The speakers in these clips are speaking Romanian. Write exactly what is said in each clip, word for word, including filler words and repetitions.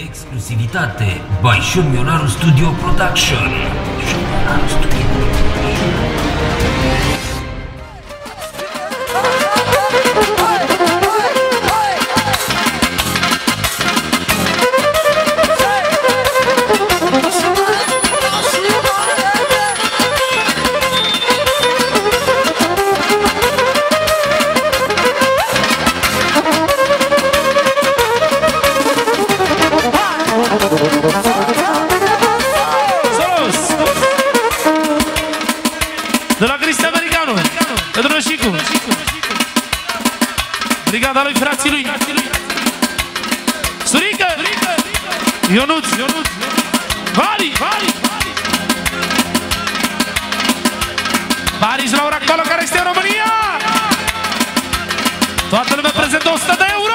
Exclusivitate by Șomionaru Studio Production. Șomionaru Studio Production. De la Cristi Americanu, Pedro Șicu, brigada lui frații lui, Surică, Ionuț, Vali, Paris la ora actuală care este în România. Toată lumea prezentă o sută de euro.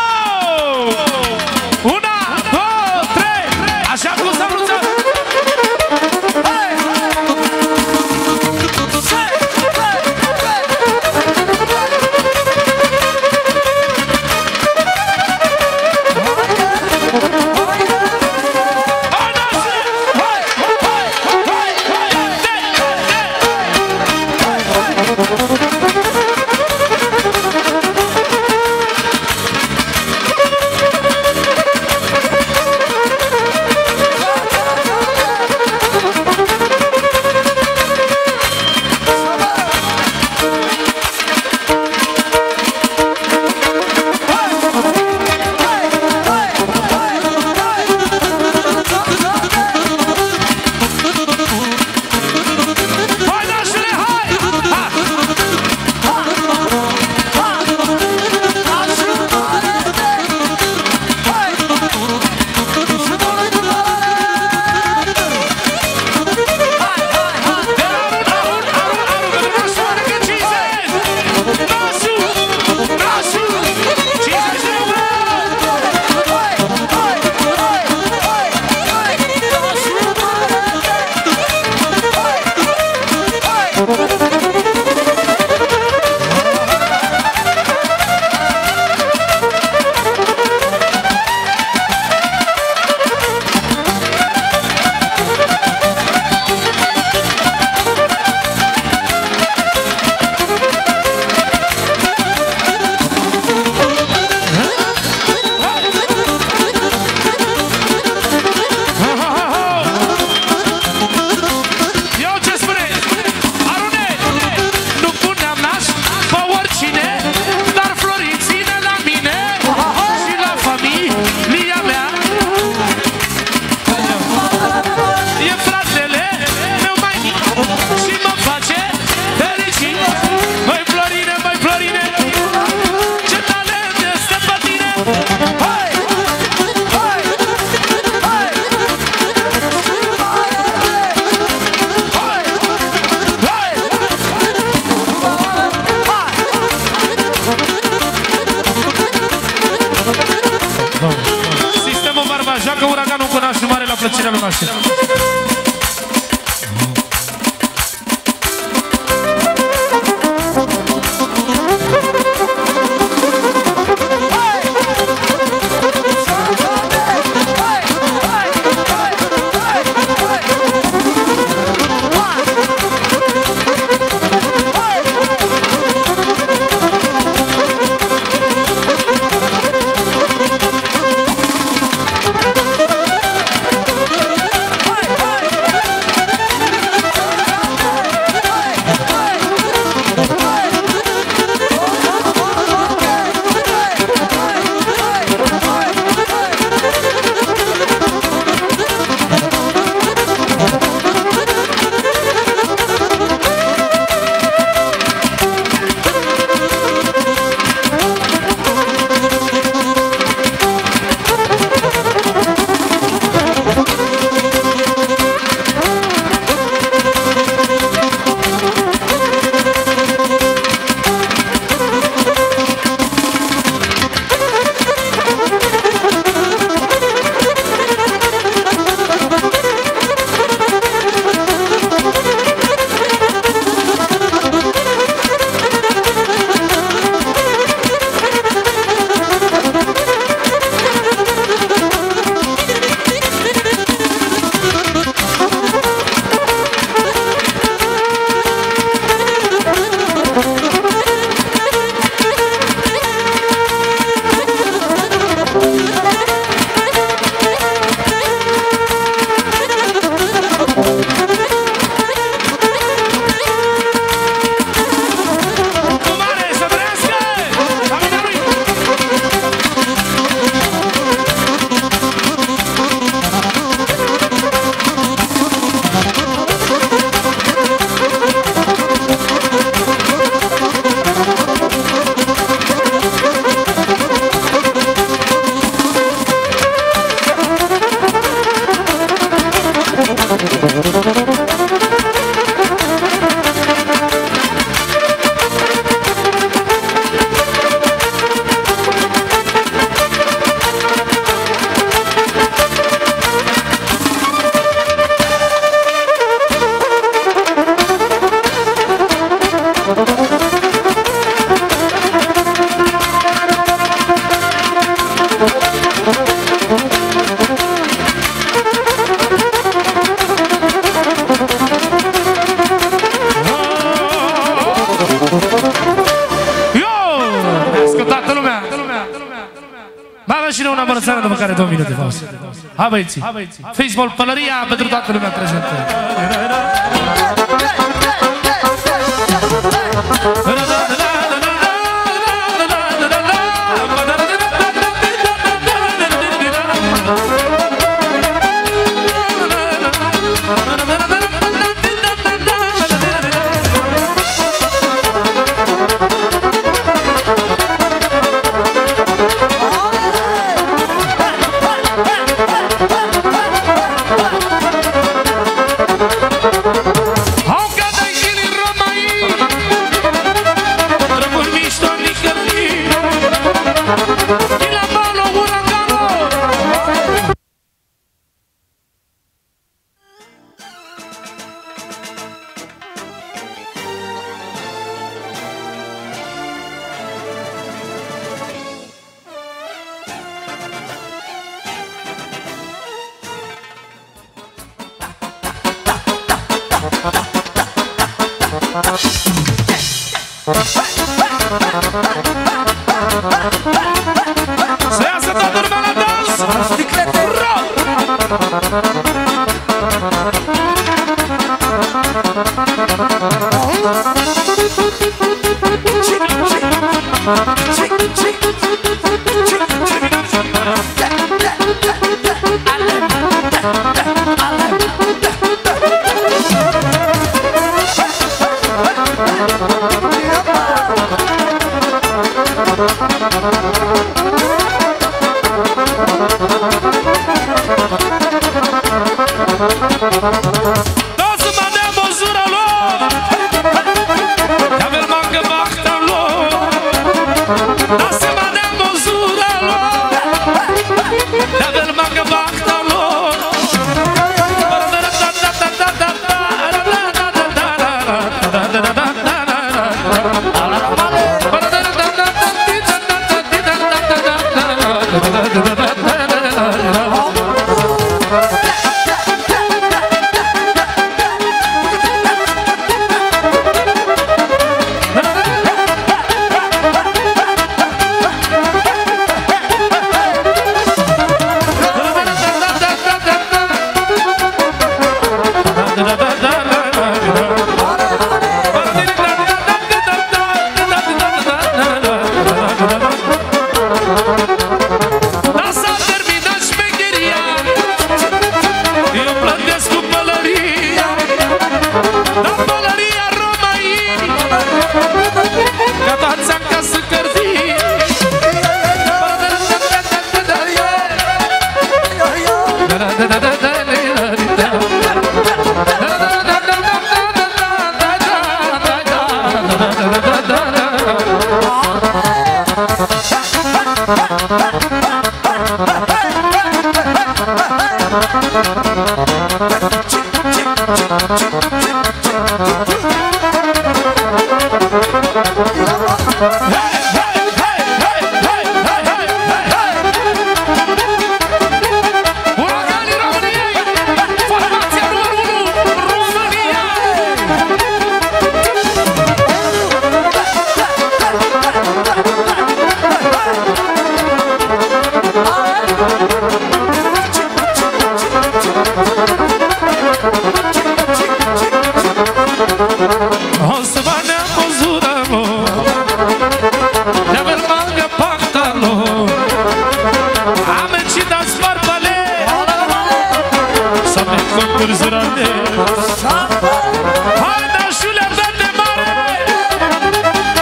Una, două, trei, așa cum s-a vrut. Sistemul Barba, joacă Uraganul cu nașul mare la plăcerea lui noastră. Hey! După care două minute pauză. Hai băieții, Facebook, pălăria pentru toată lumea prezentă. Să iasă toată lumea la dans! Sticlete!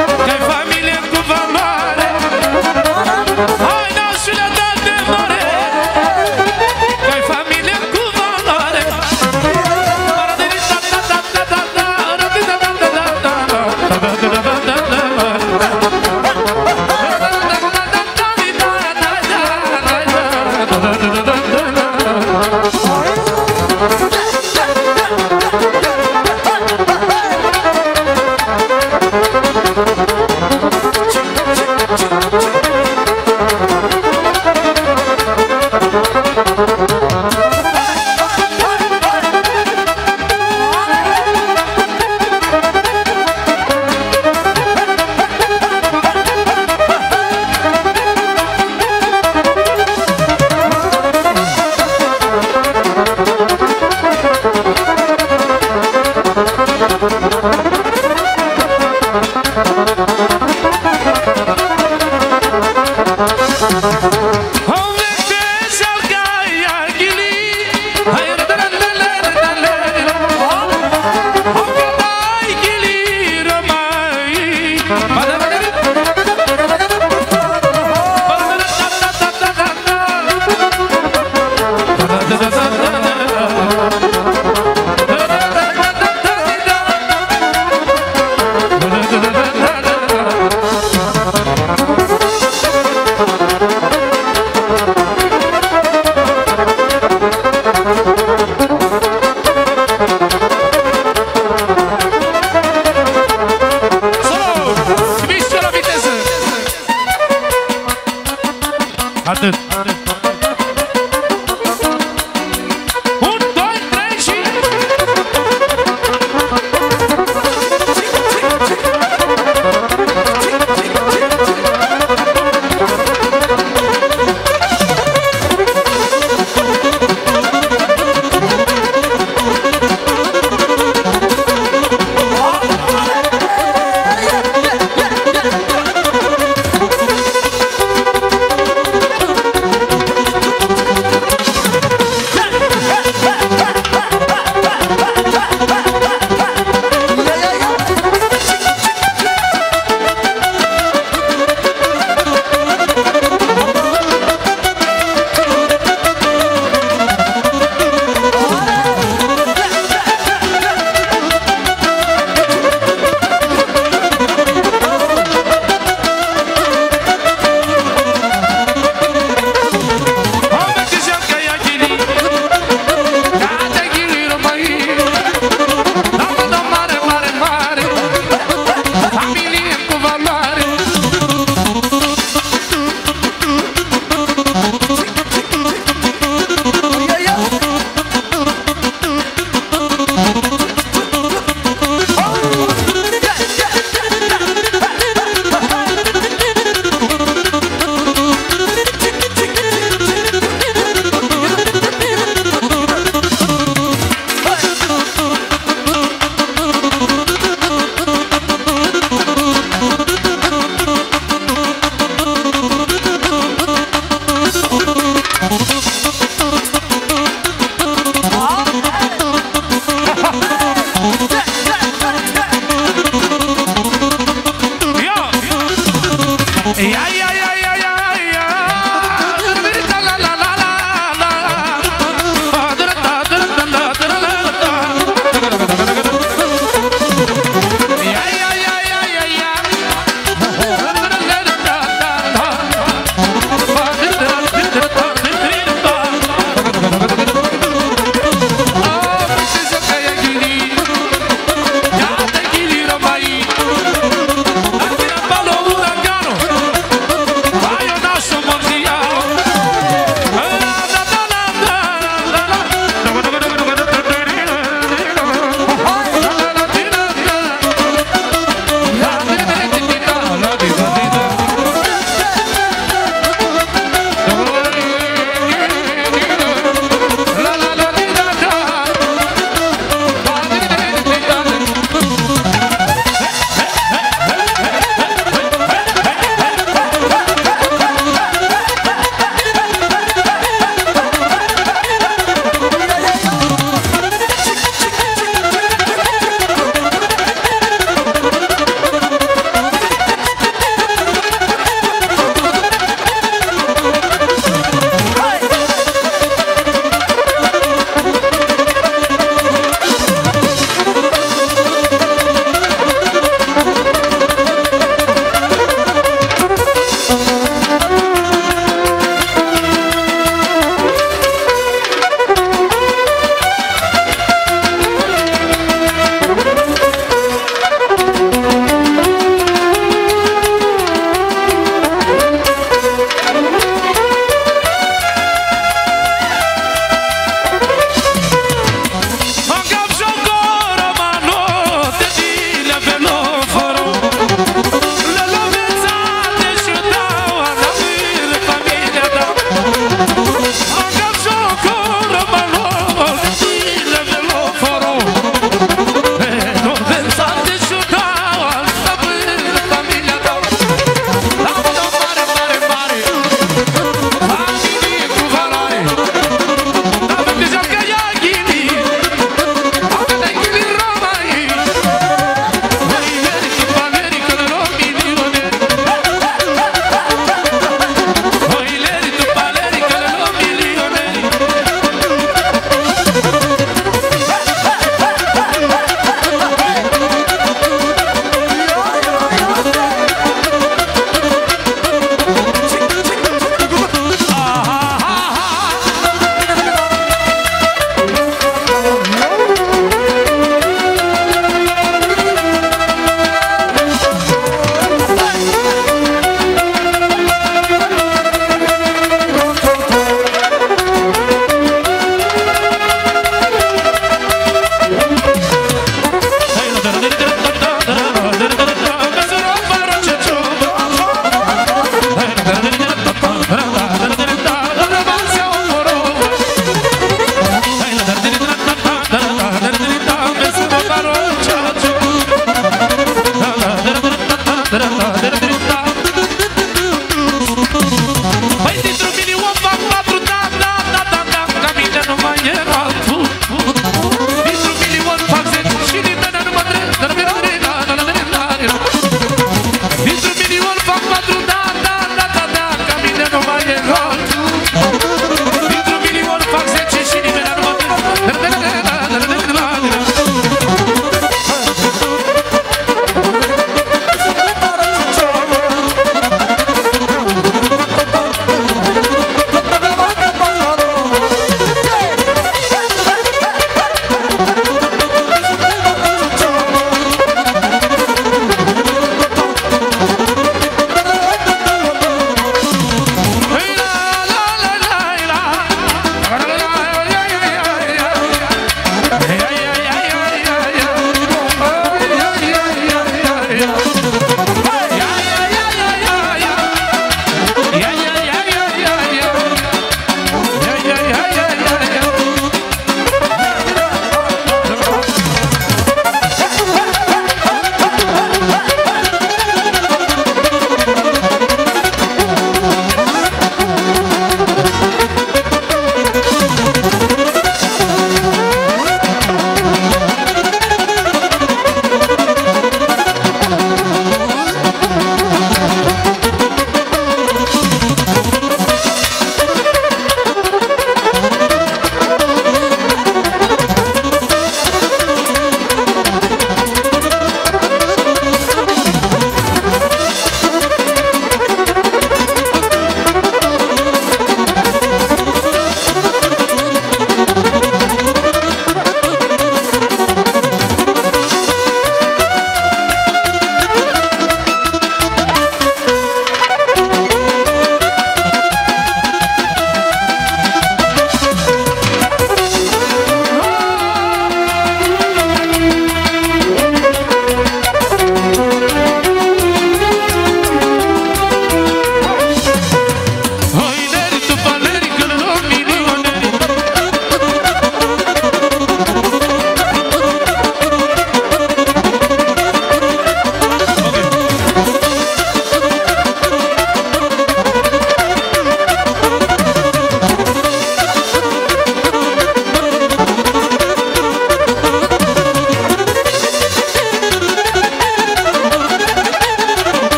Hai, nașule, dă-te mare! Atât.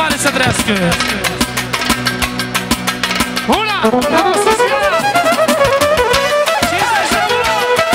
tare să trăiască! Una, la susținerea! cincizeci de unu!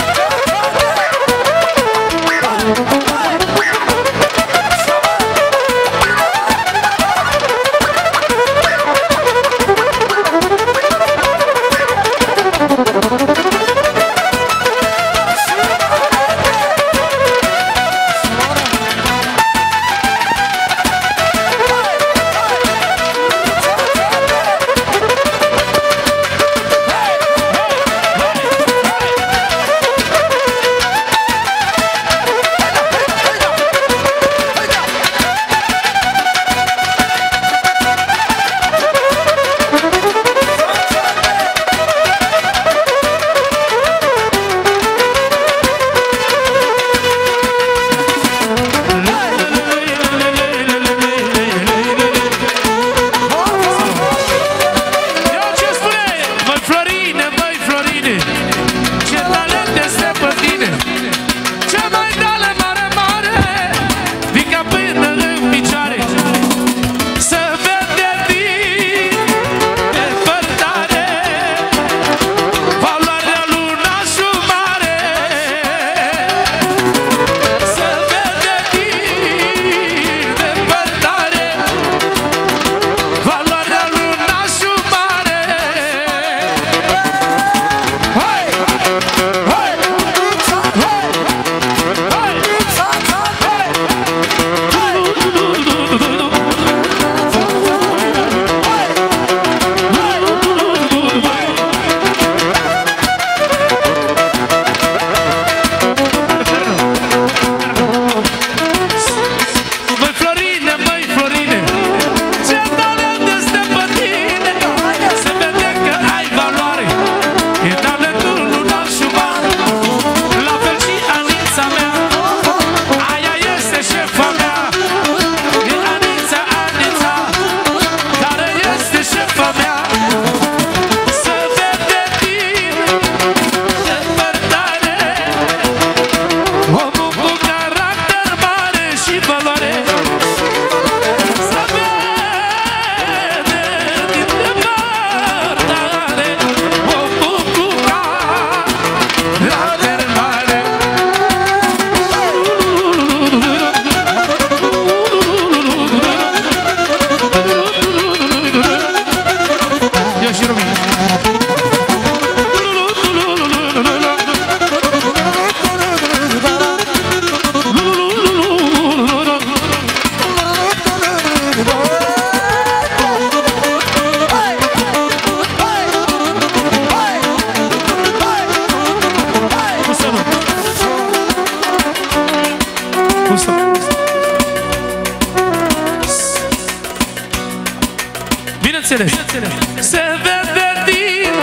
Bineînțeles. Se vede din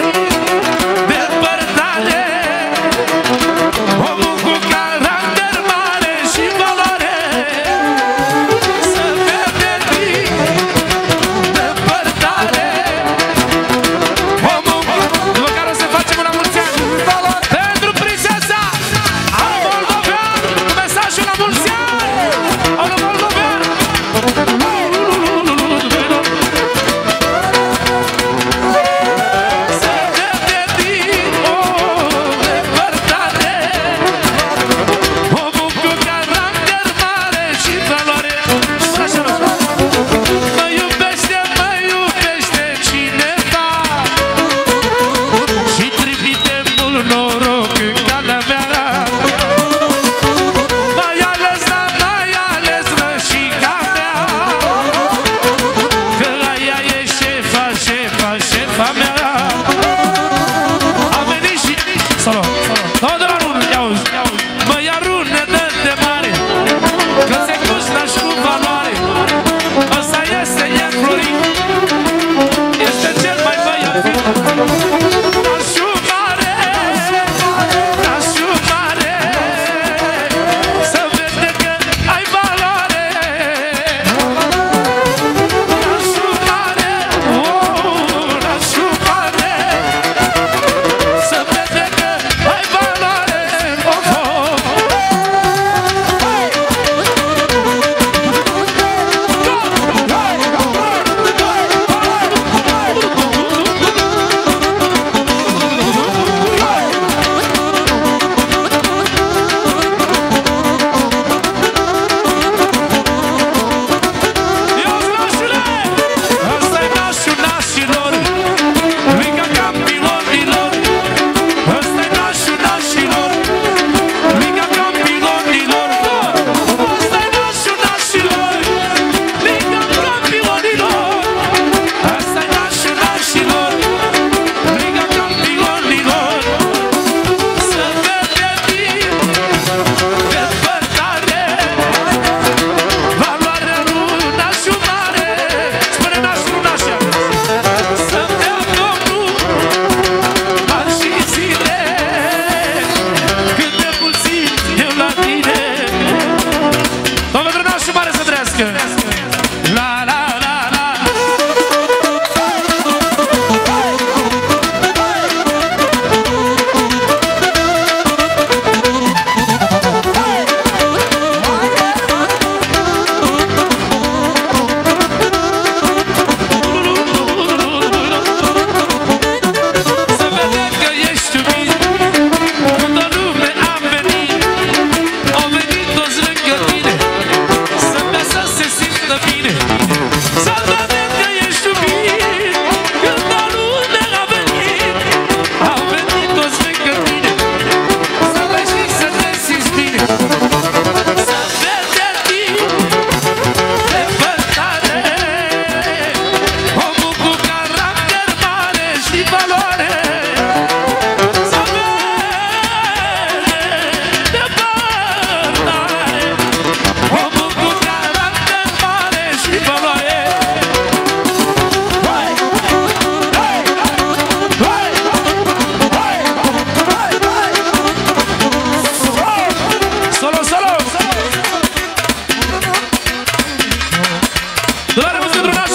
depărtare omul cu caracter mare și valoare. Se vede din depărtare omul după care o să facem la mulți ani pentru prințesa Anu Moldovean, cu mesajul la mulți ani. Anu Moldovean.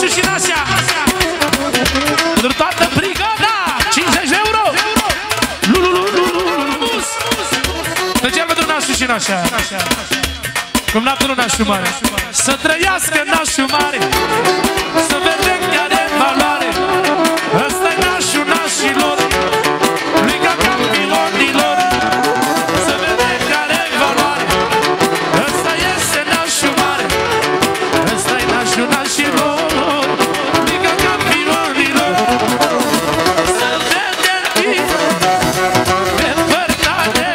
Nașu și Nașa. Pentru toată brigada, cincizeci de euro. Mergem pentru Nașu și Nașa. Cum natul Nașu Mare. Să trăiască Nașu Mare, să vedem chiar de valoare. Ăsta-i Nașu Nașilor, Liga Campionilor. Să vedem chiar de valoare. Ăsta este Nașu Mare, ăsta-i Nașu Nașilor, Liga Campionilor. Să vedem pe părtate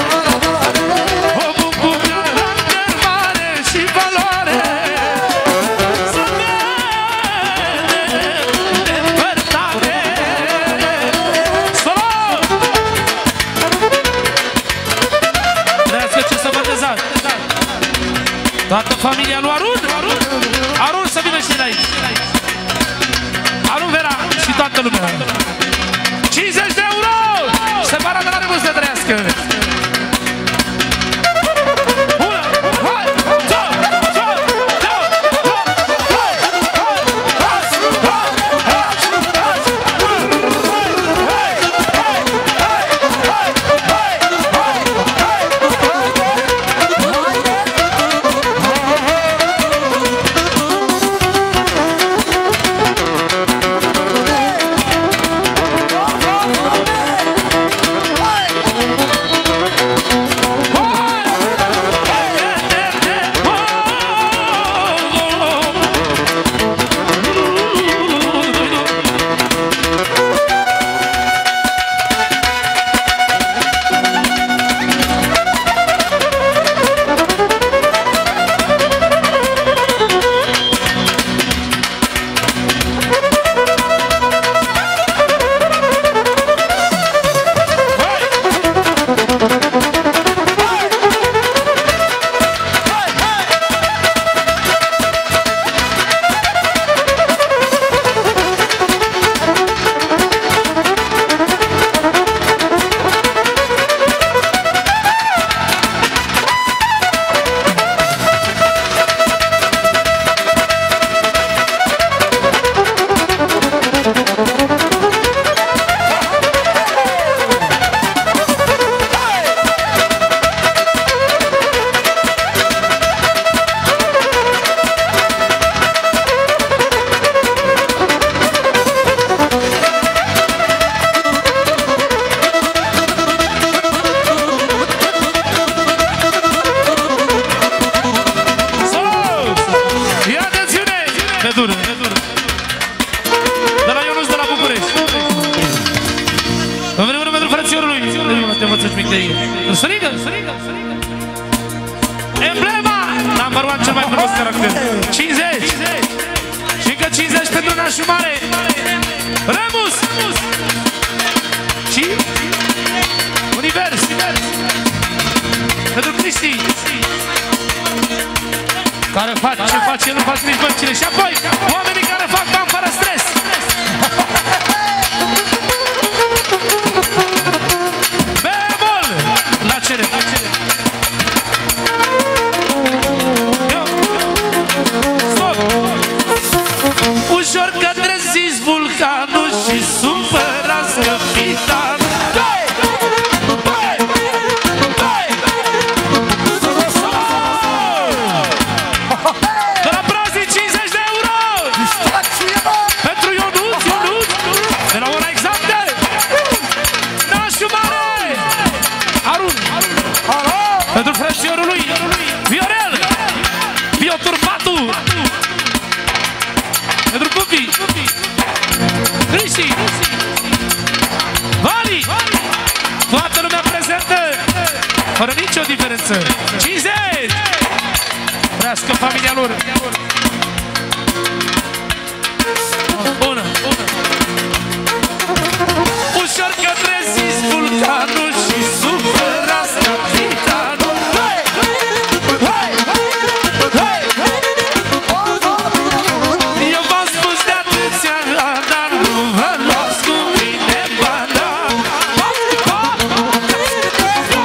o bucură mare și valoare. Să vedem pe părtate. Solo! Vreați ce s-a botezat? Toată familia lui Arun. Arun să vină și de aici. Arun Vera și toată lumea. cincizeci de euro! Separat de la Remus să trăiască. Una, hai, două, două, două, două, hai, hai, hai, Emblema number one, cel mai frumos caracter. cincizeci și încă cincizeci pentru Nașu Mare. Remus și Univers pentru Cristi, care face, ce face, nu fac nici băncile. Și apoi oamenii care fac bani fără stres. Bemol la cere, la cere. Ușor că treziți vulcanul și supărați capitanul. De la Brazil cincizeci de euro pentru Ionuț, Ionuț, de la ora exactă. Nașu Mare, Arun, pentru frățiorul lui Viorel, Bioturbatu, pentru Pupi, Cristi, Vali, toată lumea prezentă, fără nicio diferență. cincizeci! Trească familia lor. Bună, bună. Ușor că treziți vulcanul și supărați capitanul. Eu v-am spus de atâția ani, dar nu vă luați cu mine banda.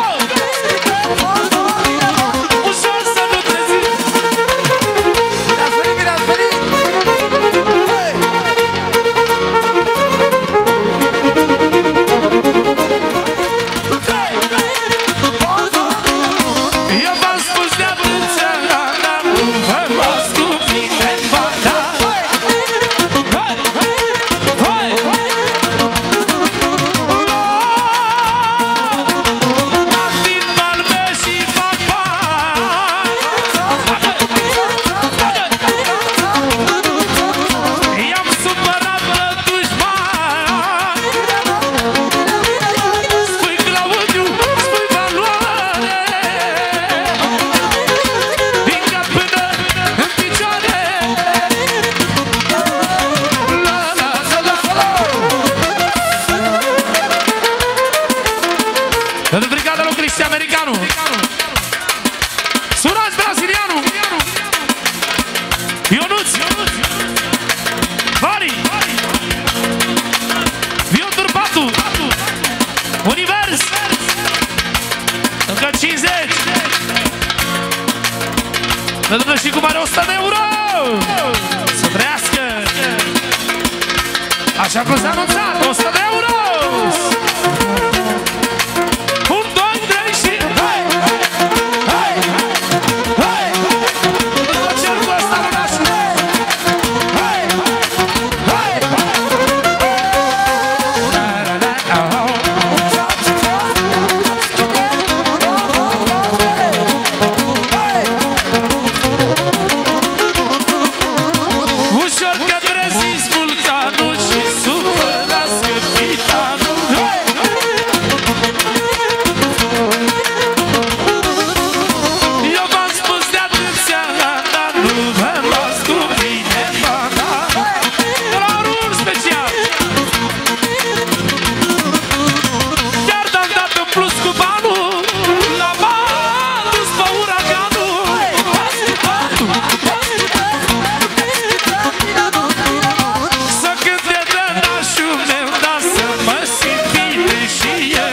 Ușor să nu treziți. Pentru că și cum are o sută de euro. Să trăiască. Așa cum s-a anunțat, o sută de euro. Un, doi, trei și... Hai! Hai! Hai! Mă cer cu ăsta, rănașule! Hai! Hai! Ușor că trezi vulcanul și supărați capitanul. Eu v-am spus de atâția ani, dar nu vă luați cu mine bana. La rul special. Chiar d-am dat în plus cu banul, la bani dus pe uraganul. Să cânte de nașul meu, dar să mă simt bine și eu.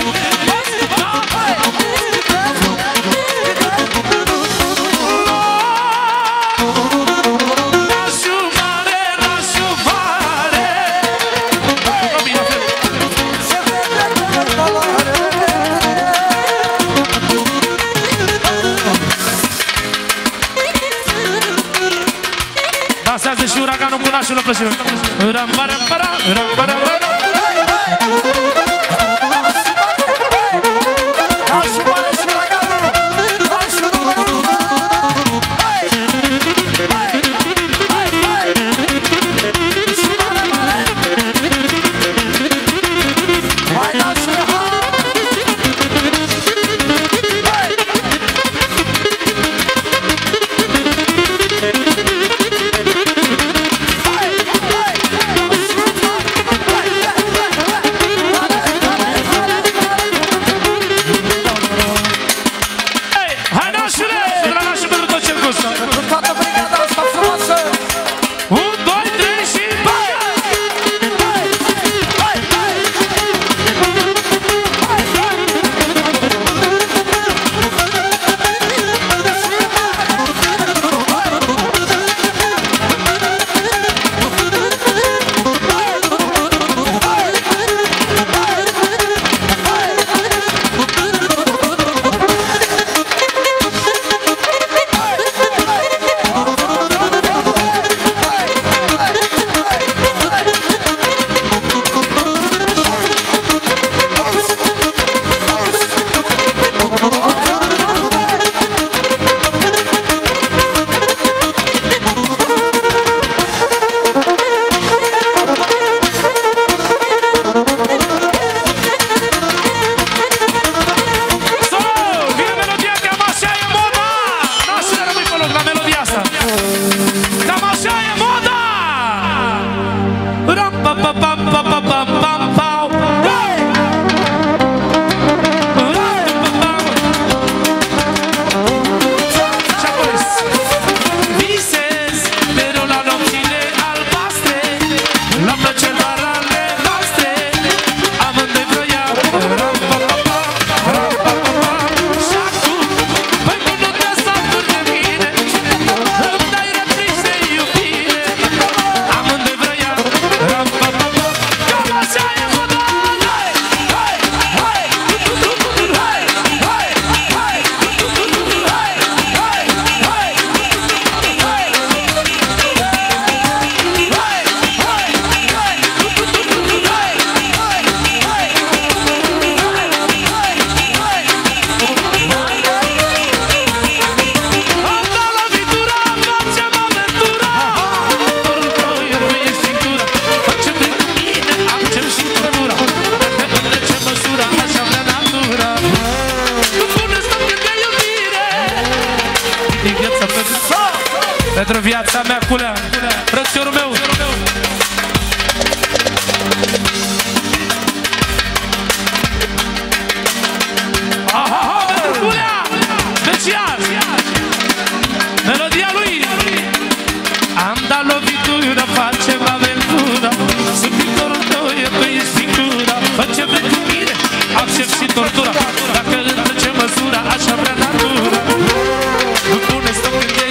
Nașul mare, nașul mare. Dansează și uraganul cu nașul la plășire. Ram-ba-ram-ba-ra, ram-ba-ram-ba-ra. Hey, hai nașule! De la nașul pentru tot ce-l gustă. Toată brigada asta frumoasă. Un, doi, trei și... Hai! Hai! Hai! Hai! Hai! Solo! Vine melodia, cam așa e moda! Nașule, rămâi pe loc la melodia asta. Cam așa e moda! Ram-pa-pa-pam-pa-pa-pam-pa-pam-pau. Hey! Ram-pa-pa-pam. Și apoi visez mereu la nopțile albastre, la plăceri doar ale noastre. Amândoi vroiam ram-pa-pa-pam, ram-pa-pa-pam. Și acum, păi cum nu te saturi de mine, îmi dai rătriși de iubire. Amândoi vroiam ram-pa-pa-pam. Cam așa e moda! Hai! Hai! Hai! Hai! Hai! Hai! Hai! Hai! Am dat lovitura, facem aventura. Dorul tău e pe cintura. Facem pentru mine, acem și turnura. Dacă întrece măsura, așa vrea natura. Nu pune stop când e iubire. Din viața pentru... Pentru viața mea, culea, frățiorul meu. Aha, pentru culea, special. Melodia lui. Am dat lovitura, facem aventura. Sunt pictorul tău, e pe cintura. Facem pentru mine, accept și tortura. Dacă întrece măsura, așa vrea natura. Nu pune stop când e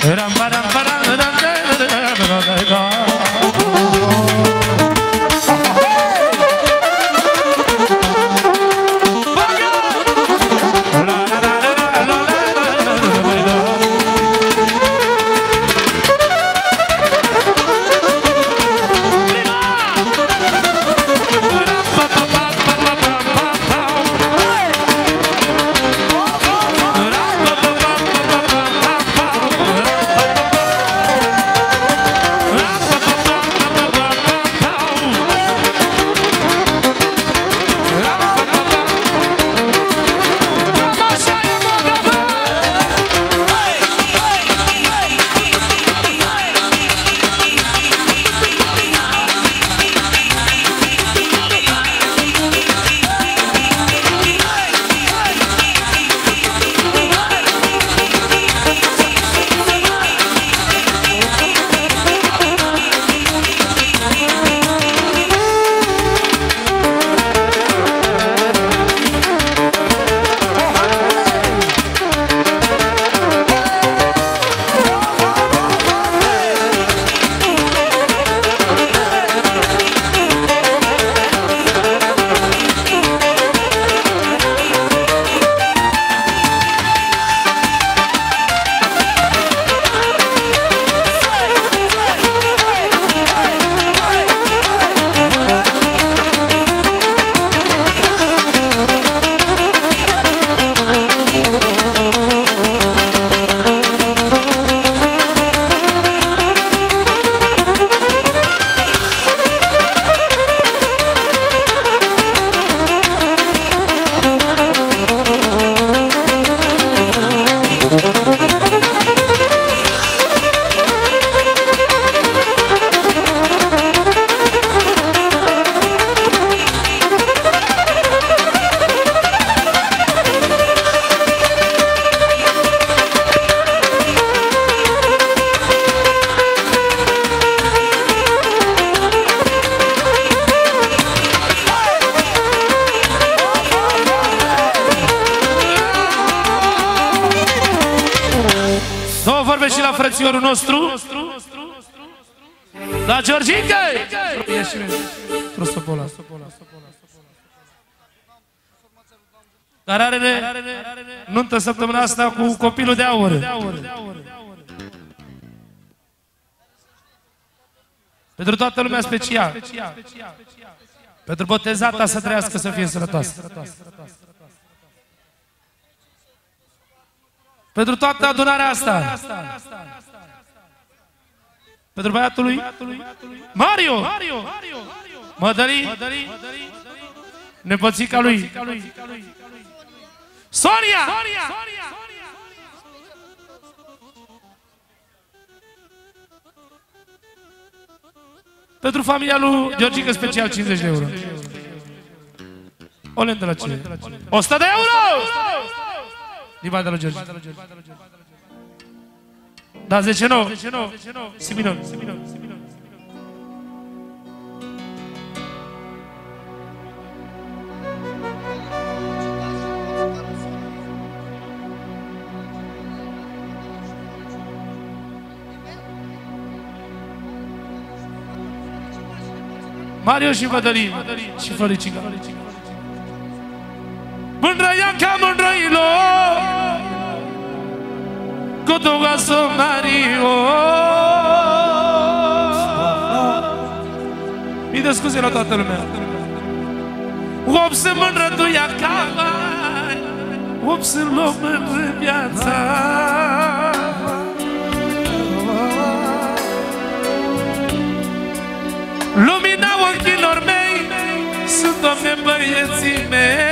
Și la frățiorul nostru, la Georgica. Dar are nuntă săptămâna asta cu copilul de aur. Pentru toată lumea special. Pentru botezata să trăiască, să fie sănătoasă. Pentru toată adunarea asta. Pentru băiatul lui Mario, Mădălii, nepoțica lui Sonia. Pentru familia lui Georgica special cincizeci de euro. O lentă la ce? o sută de euro! Din bani de la George. Da, zece nouă. Siminor. Mario și Mădălin și Floricica. Mândră Ianca, mândră Ilo, cu Dugaso Mario. Mii de scuze la toată lumea. Op să mândră tu Ianca, op să luăm în viața. Lumina ochilor mei sunt, Doamne, băieții mei.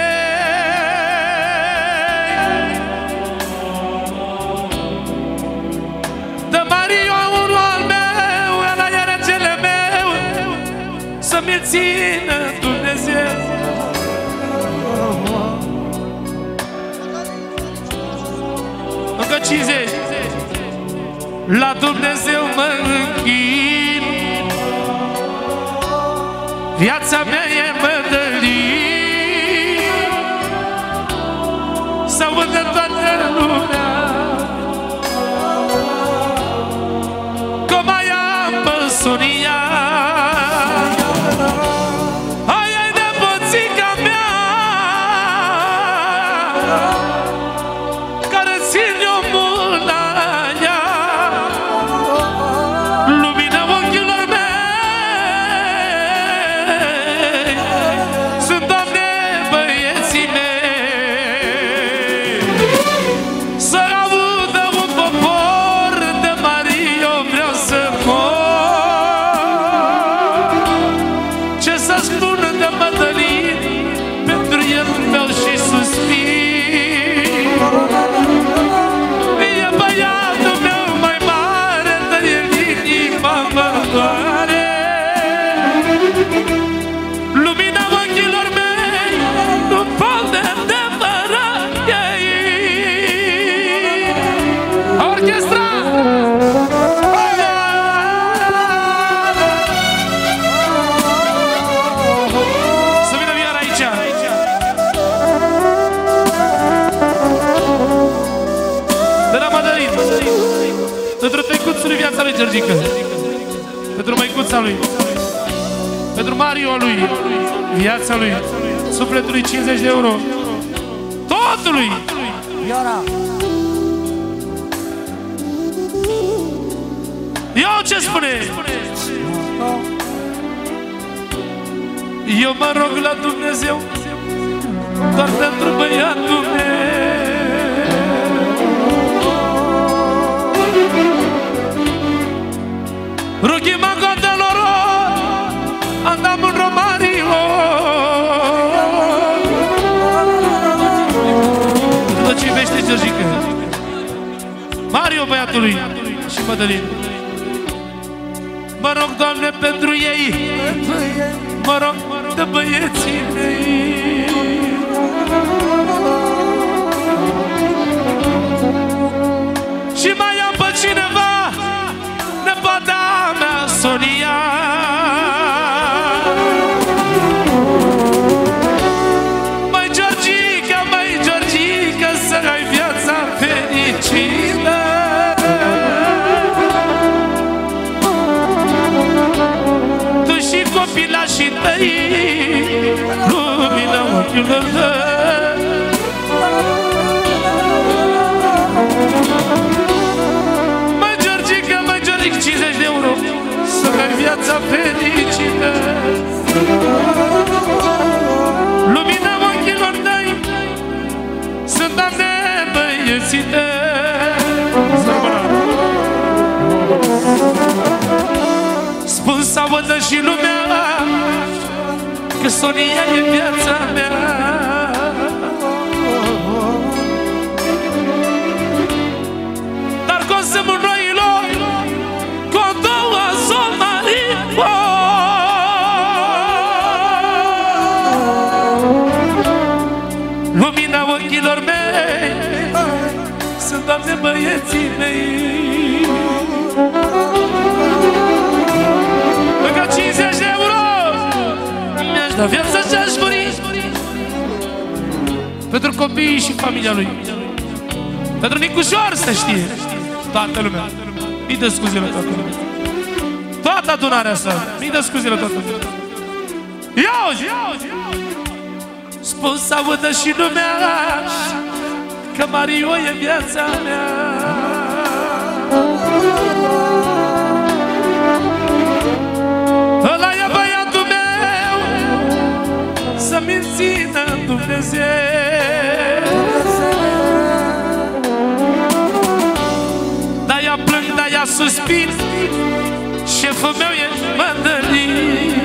Dă Mario unul al meu, ăla e regele meu, să-mi țină Dumnezeu. Încă cincizeci. La Dumnezeu mă închin, viața mea e Mădălin, să audă toată lumea orchestra! Să vină Vioara aici! De la Mădălin! Pentru tăicuțul lui viața lui Georgică! Pentru măicuța lui! Pentru Mario lui! Viața lui! Sufletul lui cincizeci de euro! Totului! Vioara! Iau ce spune! Eu mă rog la Dumnezeu doar pentru băiatul meu. Rughima godelor andam în Romario. Tot ce iubește Georgică, Mario băiatului și Mădălin. Mă rog, Doamne, pentru ei, mă rog de băieții mei. Și mai am pe cineva, nepoata mea, Sonia. Măi, Georgica, măi, Georgica, să ai viața fericită. Copilașii tăi, lumina ochiilor tăi. Măi, Georgica, măi, Georgica, cincizeci de euro, să ai viața fericită. Lumina ochiilor tăi, sunt Doamne băieții tăi. Spun să audă și lumea că Sonia e viața mea. Dar că o să mânroilor cu o două somari. Lumina ochilor mei sunt Doamne băieții mei. Încă cincizeci de euro mi-aș da viața ce-aș muri pentru copiii și familia lui. Pentru Nicușor, să știe toată lumea. Mii de scuze la toată lumea. Toată adunarea asta, mii de scuze la toată lumea. Ia-o-zi, ia-o-zi. Spun să audă și lumea că Mario e viața mea. Ăla e băiatul meu, să-mi țină Dumnezeu. De-aia plâng, de-aia suspin, șeful meu e Mădălin.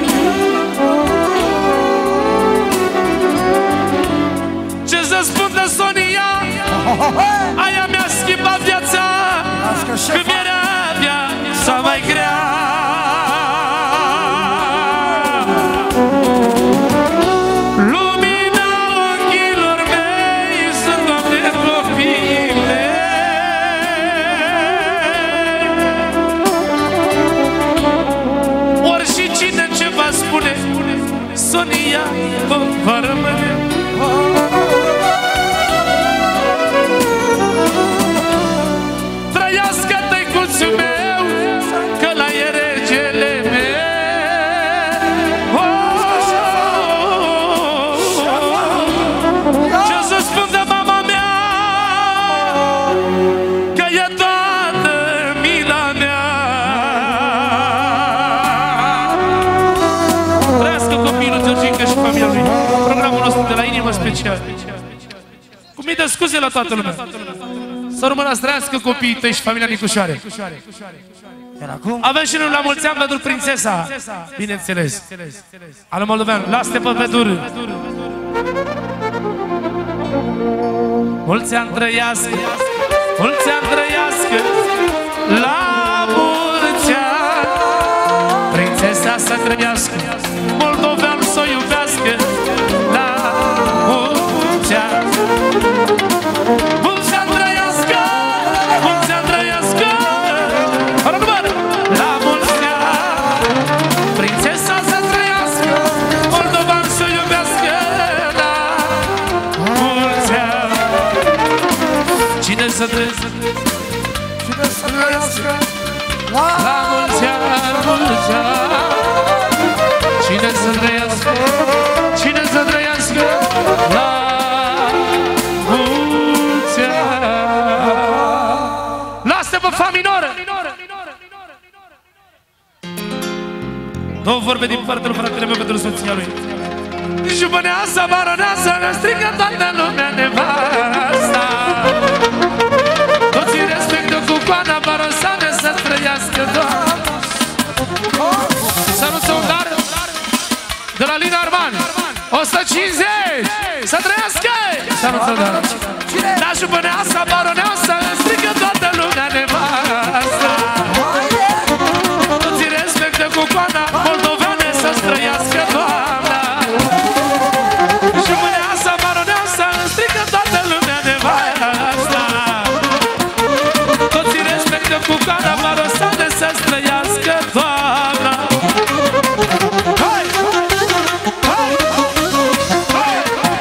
Ce să spun de Sonia, aia mi-a schimbat viața, când era viața mai grea. Sonia va rămâne. Trăiască tăicuțul meu, că la e regele meu. Ce să spun de mama mea, că e toată mila mea. Trăiască copilul Georgica și familia lui. Programul nostru de la inimă special. Cu mii de scuze la toată lumea. Să rămână să trăiască copiii tăi și familia Nicușoare. Avem și noi la mulți ani pentru prințesa, bineînțeles, al moldovean. Lasă-te pe Pedur. Mulți ani trăiască, mulți ani trăiască, la mulți ani. Prințesa să trăiască, moldovean să o iubească, la mulți ani. Mulți ani trăiască, mulți Cine să trăiască? Cine să trăiască? La mulți ani, mulți ani. Cine să trăiască? Cine să trăiască? La mulți ani. Lasă-te pe fa minoră. Două vorbe din partea lui fratele meu pentru soția lui. Jupâneasa, baroneasa, ne strigă toată lumea nevasta. Toți respectă cu coana barosane să trăiască doar. Să-nuță un dar de la Lina Arman o sută cincizeci. Să trăiască! Să-nuță un dar. La jupâneasa, baroneasa, ne strigă toată lumea nevasta. Toți respectă cu coana moldovane să trăiască doamna. Jupâneasa, baroneasa, ne strigă toată lumea nevasta. Toți respectă cu coana barosane să trăiască doamna. Hai! Hai! Hai!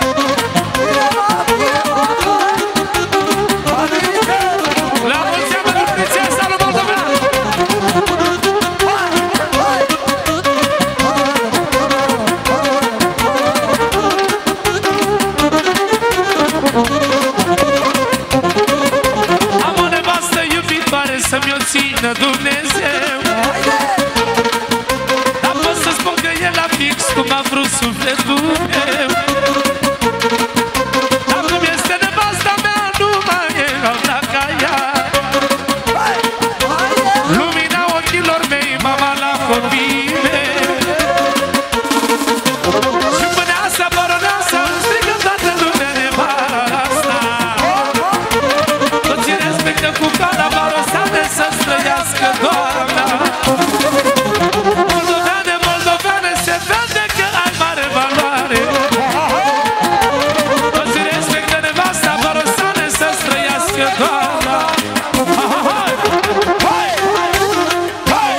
La mulți ani pentru prințesa lui Moldovean! Am o nevastă iubitoare să-mi o țină Dumnezeu. Dar pot să spun că e la fix cum a vrut sufletul meu. Dar cum este nevasta mea, nu mai e alta ca ea. Lumina ochilor mei, mama la copiii mei. Jupâneasa, baroneasa, strigă toată lumea nevasta. Toți respectă cu coana barosane să-ți trăiască doamna. Moldoveane, moldoveane, se vede că ai mare valoare. Toți respectă nevasta barosane să-ți trăiască doamna. Hai! Hai! Hai!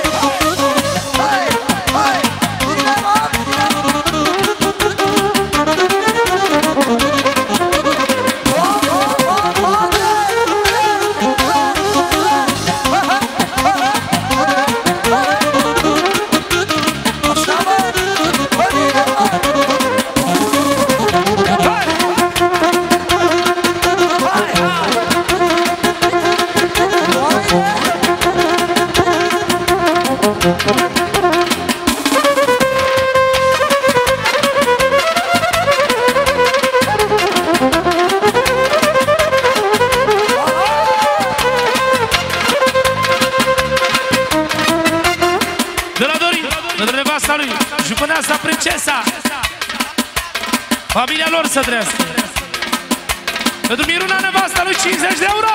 De la Dorin, pentru nevasta lui, jupâneasa, princesa, familia lor să trăiască. Pentru Miruna, nevasta lui, cincizeci de euro.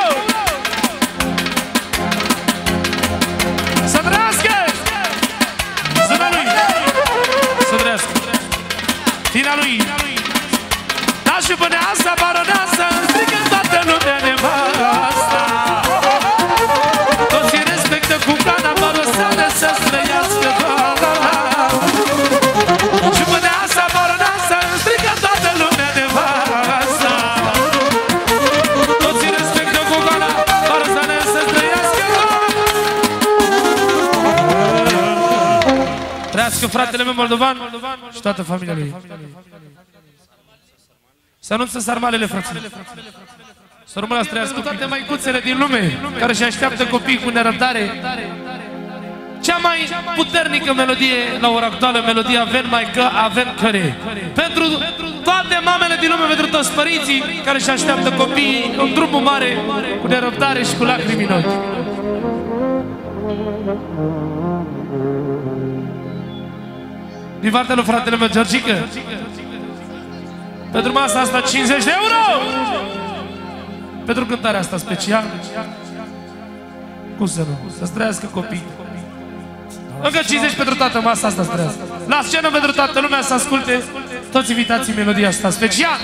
Să trăiască! Zâna lui, să trăiască. Tina lui, da, jupâneasa, baroneasa, strigă toată lumea nevasta. Toți respectă cu coana barosană să-ți trăiască doamna. Jupâneasa, baroneasa, strigă toată lumea nevasta. Toți respectă cu coana barosană să-ți trăiască doamna. Trăiască fratele meu moldovan și toată familia lui. Să anunță sarmalele, fraților. Să rămână să trăiască toate maicuțele din lume care își așteaptă copii cu nerăbdare. Cea mai puternică melodie la ora actuală, melodia Avem Maică, avem Căre. Pentru toate mamele din lume, pentru toți părinții care își așteaptă copiii în drumul mare, cu nerăbdare și cu lacrimi în ochi. Din partea lui fratele meu, Georgică, pentru masa asta cincizeci de euro! Pentru cântarea asta special. Cum să nu? Să-ți trăiască copii. Încă cincizeci pentru toată masa asta să trăiască. La scenă pentru toată lumea să asculte toți invitații melodia asta special.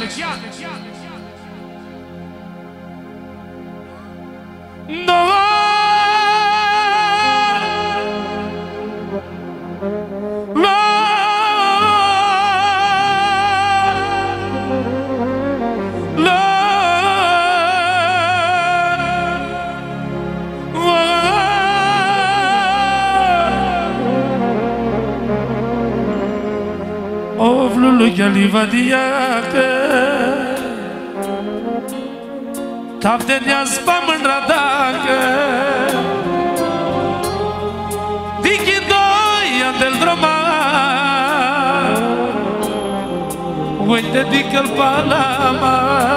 livadiacă Tavdeniaz pamândra dacă Diki doi andel droma Uite dică-l palama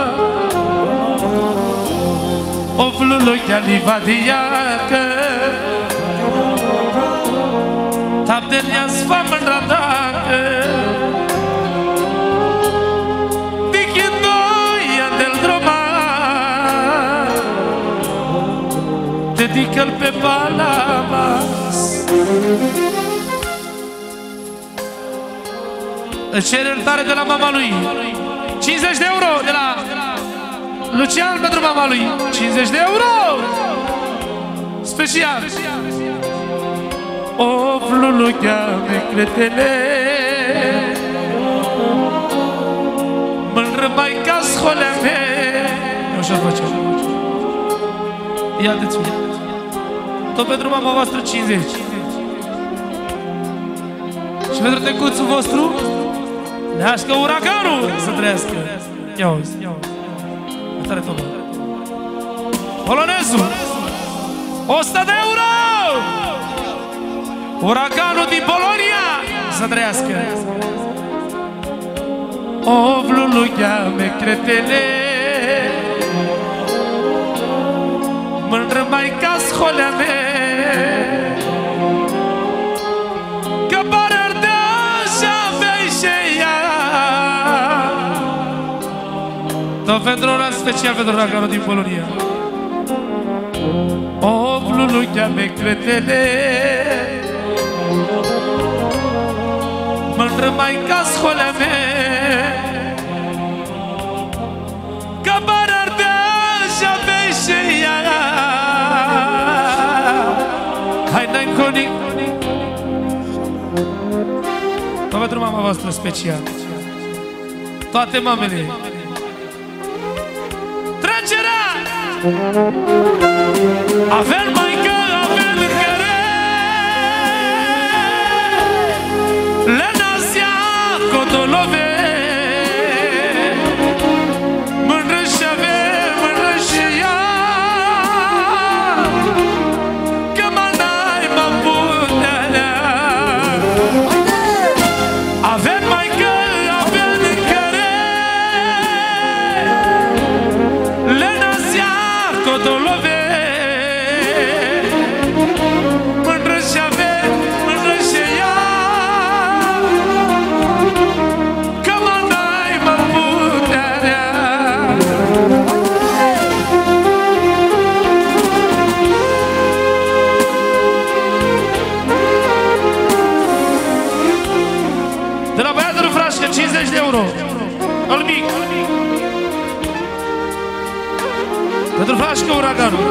O fluluchea livadiacă Tavdeniaz pamândra dacă Diki doi andel droma Dedică-l pe Palamas. Îți cer iertare de la mama lui cincizeci de euro de la Lucian pentru mama lui cincizeci de euro special. O fluluchea mecretele mândră mai ca scholea mea. Așa face. Ia-te-ți tot pentru mama voastră cincizeci. Și pentru tecuțul vostru leașcă uraganul să trăiască. Ia uzi. Asta are tot. Polonezul o sută de euro. Uraganul din Polonia să trăiască. O vlulughea me cretele mândră mai ca scholea mea Că pare ardea și avei și ea. Tot pentru ora special pentru uraganul din Polonia. O vlulughea me cretele mândră mai ca scholea mea Că pare ardea și avei și ea. Hai, n-ai conic. Tot pentru mama voastră special. Toate mamele. Trecerea! Avem mai că, avem încăre Lenazia Codolove Mândră și avem, mândră și ea Că mă n-ai mă puterea. Avem mai că, avem încăre Lenazia Codolove mândră și avem, mândră și ea Că mă n-ai mă puterea. De la băiatul Frașcă, cincizeci de euro. Al mic. Pentru Frașcă, uraganul.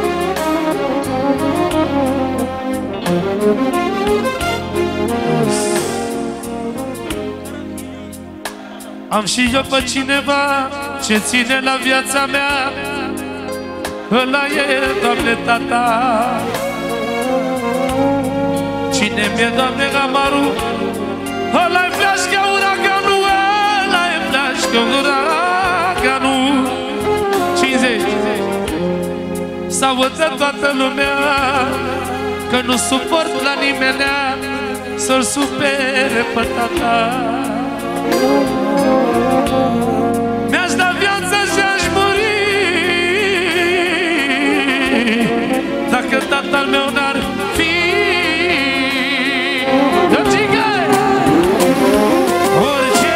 Am și eu pe cineva ce ține la viața mea. Ăla e, Doamne, tata. Cine mi-e, Doamne, amarul? Ăla-i flașcă uraganul, ăla-i flașcă uraganul. cincizeci. S-auță toată lumea că nu suport la nimenea să-l supere pe tata. Mi-aș da viața și-aș muri dacă tatăl meu n-ar fi. Orice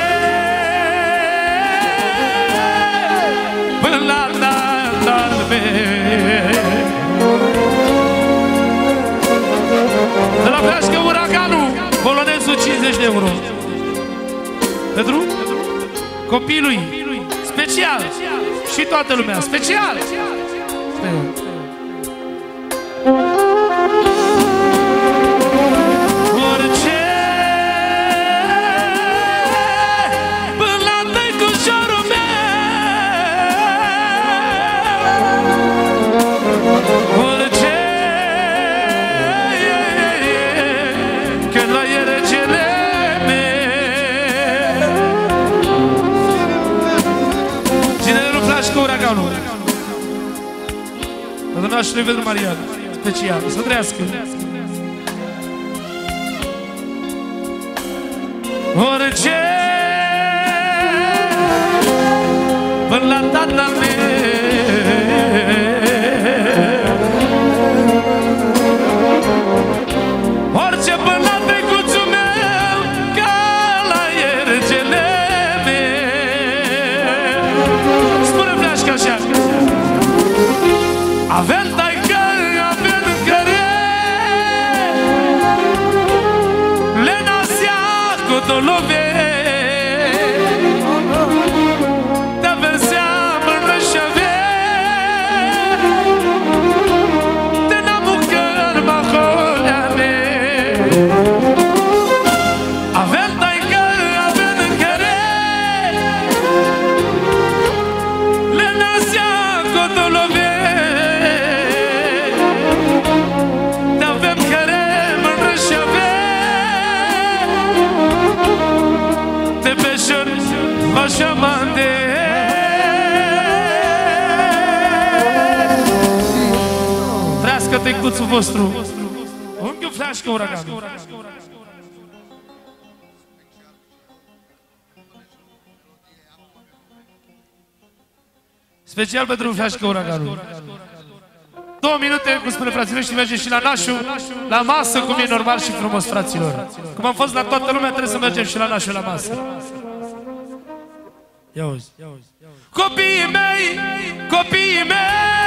până la dalme. De la Flașcă uraganul, polonezul cincizeci de euro. Pentru copilul special și toată lumea special. Orice până la tăicușorul meu. Orice că la e regele meu. Pentru nașului Vedru Marian, special, să trăiască. Orice până la tatăl meu, orice până la trecuțul meu, ca la iergele meu. Spune Fleașca așa. Avem taică, avem care le nasea cu dolove. Trească tăicuțul vostru, unchiul Fleașcă Uraganul. Special pentru Fleașcă Uraganul. Două minute, cum spune fraților, și mergem și la nașul, la masă, cum e normal și frumos, fraților. Cum am fost la toată lumea, trebuie să mergem și la nașul la masă. Ia auzi, ia auzi. Copiii mei, copiii mei,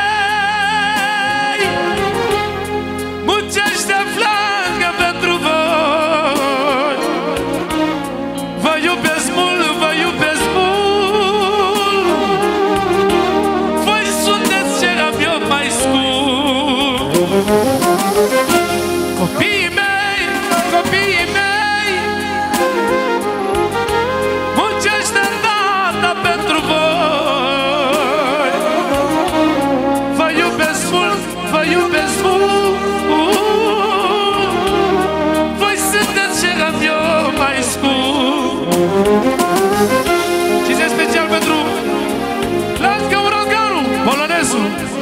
muncește flancă pentru voi. Vă iubesc mult, vă iubesc mult. Voi sunteți ce am eu mai scump. Copiii mei, copiii mei, muncește tata pentru voi. Vă iubesc mult, vă iubesc mult. Voi sunteți ce am eu mai scump. Și este special pentru Fleașcă Uraganul, polonezul.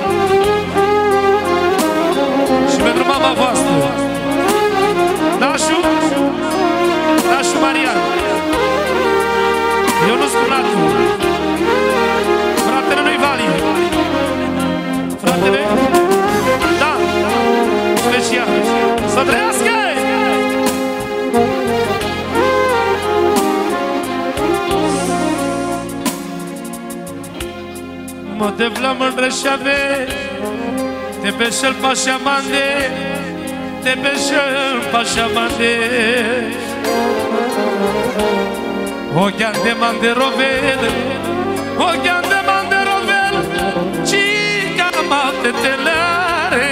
Și pentru mama voastră, Nașu, Nașu Marian. Eu nu spun natul. Fratele lui Vali. Fratele? Da. Special. Să trăiască! Mă te vlam în Reșave, te peșel pașamande, te peșel pașamande. Ochian de manderovel, ochian de manderovel, cica mate telare.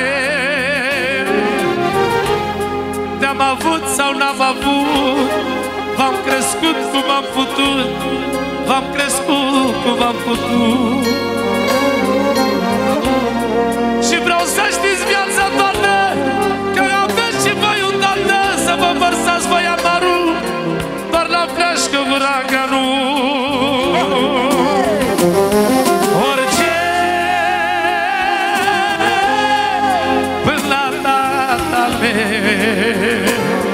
Te-am avut sau n-am avut, v-am crescut cum am putut, v-am crescut cum am putut. Și vreau să știți viața toată, că aveți și voi un tată, să vă vărsați voi amarul doar la Fleașcă Uraganul. Orice până la tatăl meu,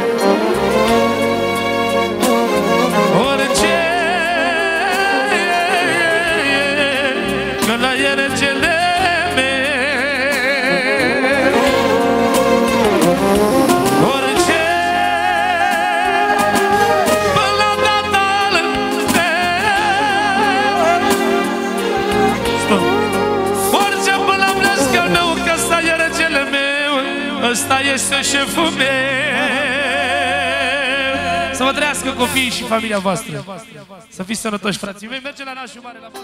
orice că la iergele meu, orice până la tatăl meu, orice până la Fleașcă meu, că ăsta e regele meu, ăsta este șeful meu. Să vă trăiască copiii și familia voastră. Să fiți sănătoși, frații mei. Merge la nașul mare la masă.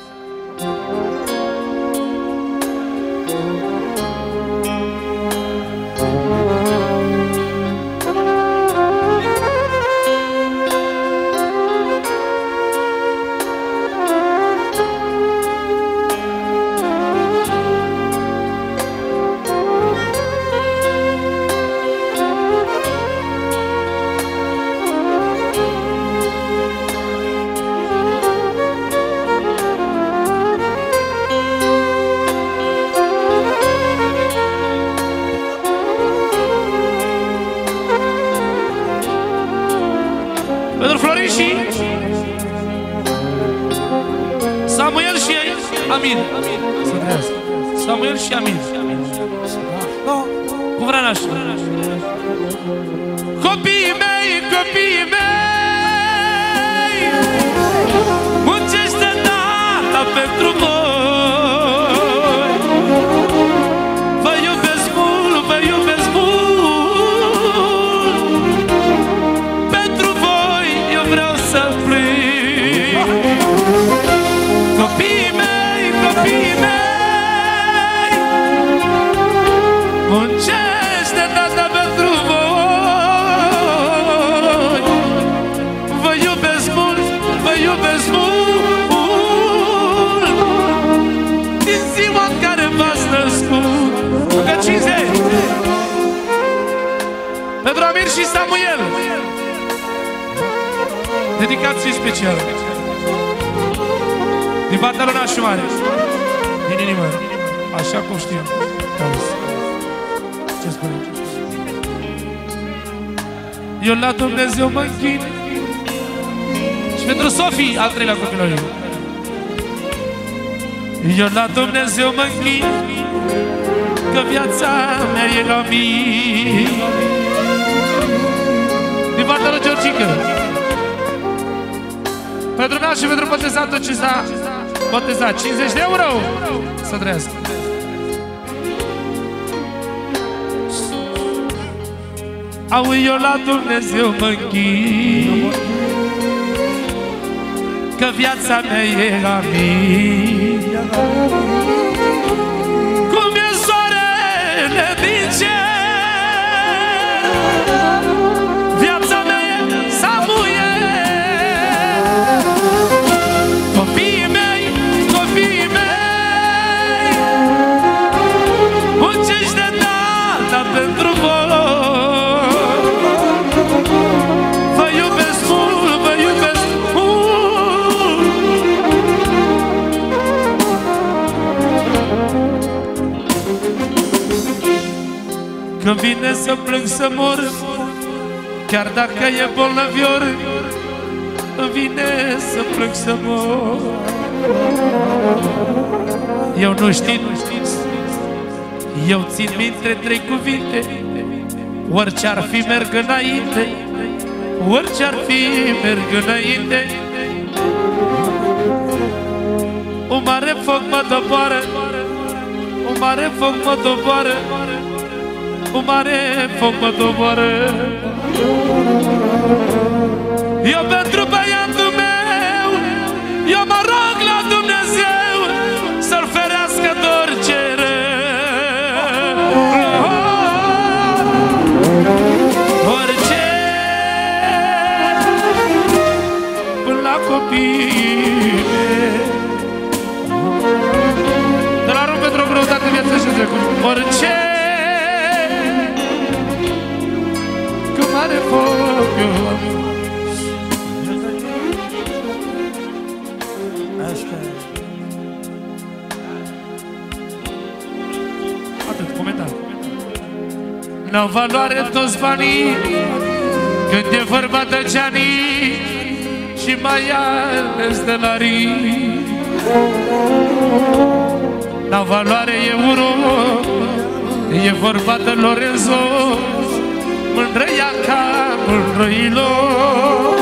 Amir. Să trăiască. Samuel și Amir. Cu vrea nașul. Copiii mei, copiii mei, muncește tata pentru voi. Vă iubesc mult, vă iubesc mult. Pentru voi eu vreau să plâng. Copiii mei, copiii mei, muncește tata pentru voi. Vă iubesc mult, vă iubesc mult. Din ziua în care v-ați născut. Încă cincizeci. Pentru Amir și Samuel. Dedicație specială din partea lui nașul mare. Din inimă. Așa cum știu. Ce spune? Eu la Dumnezeu mă închin. Și pentru Sofie, al treilea copilului. Eu la Dumnezeu mă închin, că viața mea e la mine. Din partea lui Georgică. Pentru mea și pentru botezatul ce s-a botezat. cincizeci de euro să trăiască. Au eu la Dumnezeu mă închin, că viața mea e la mine. Cum e soarele din cer, viața mea e Samuel. Copiii mei, copiii mei, muncește tata pentru voi. Vă iubesc mult, vă iubesc mult. Când vine să plâng să mor, chiar dacă e bolnăvior, îmi vine să plâng să mor. Eu nu știu, eu țin minte trei cuvinte: orice-ar fi merg înainte, orice-ar fi merg înainte. Un mare foc mă doboară, un mare foc mă doboară, un mare foc mă doboară. Eu pentru băiatul meu, eu mă rog la Dumnezeu să-l ferească de orice rău. Orice, până la copiii mei. De la rog pentru o greutate viață și trecut. Orice, cu mare foc eu am. Atât, comentar. N-au valoare toți banii când e vorba de geanii și mai ales de larii. N-au valoare euro, e vorba de Lorenzo, mândrăia ca mândrăilor.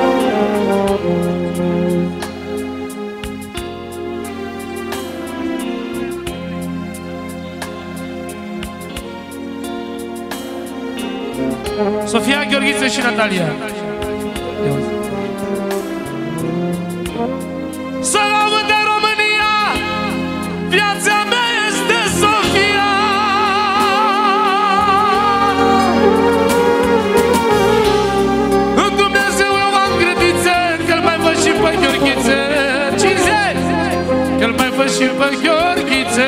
Sofia, Gheorghiță și Natalia. Să audă România, viața mea este Sofia. În Dumnezeu eu am credință, că-l mai văd și pe Gheorghiță. cincizeci! Că-l mai văd și pe Gheorghiță.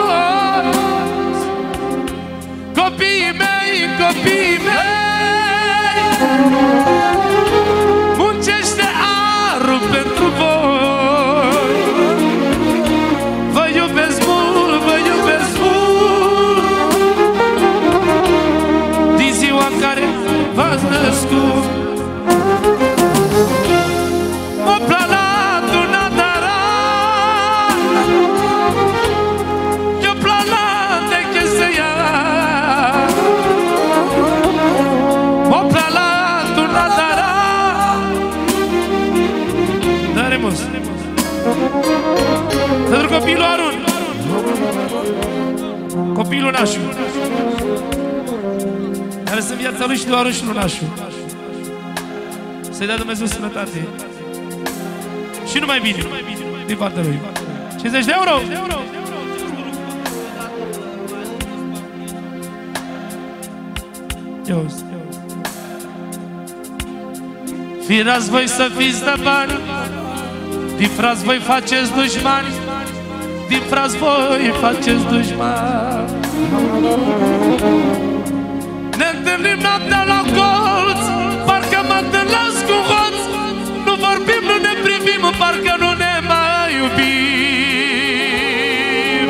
Copiii mei, copiii mei, copii Lunașu, care sunt viața lui și lui Aruș Lunașu. Să-i dea Dumnezeu sănătate și numai bine din partea lui. cincizeci de euro! Firați voi să fiți de bani, din frați voi faceți dușmani, din frați voi faceți dușmani. Ne întâlnim noaptea la colț, parcă mă întâlnesc cu hoț. Nu vorbim, nu ne privim, parcă nu ne mai iubim.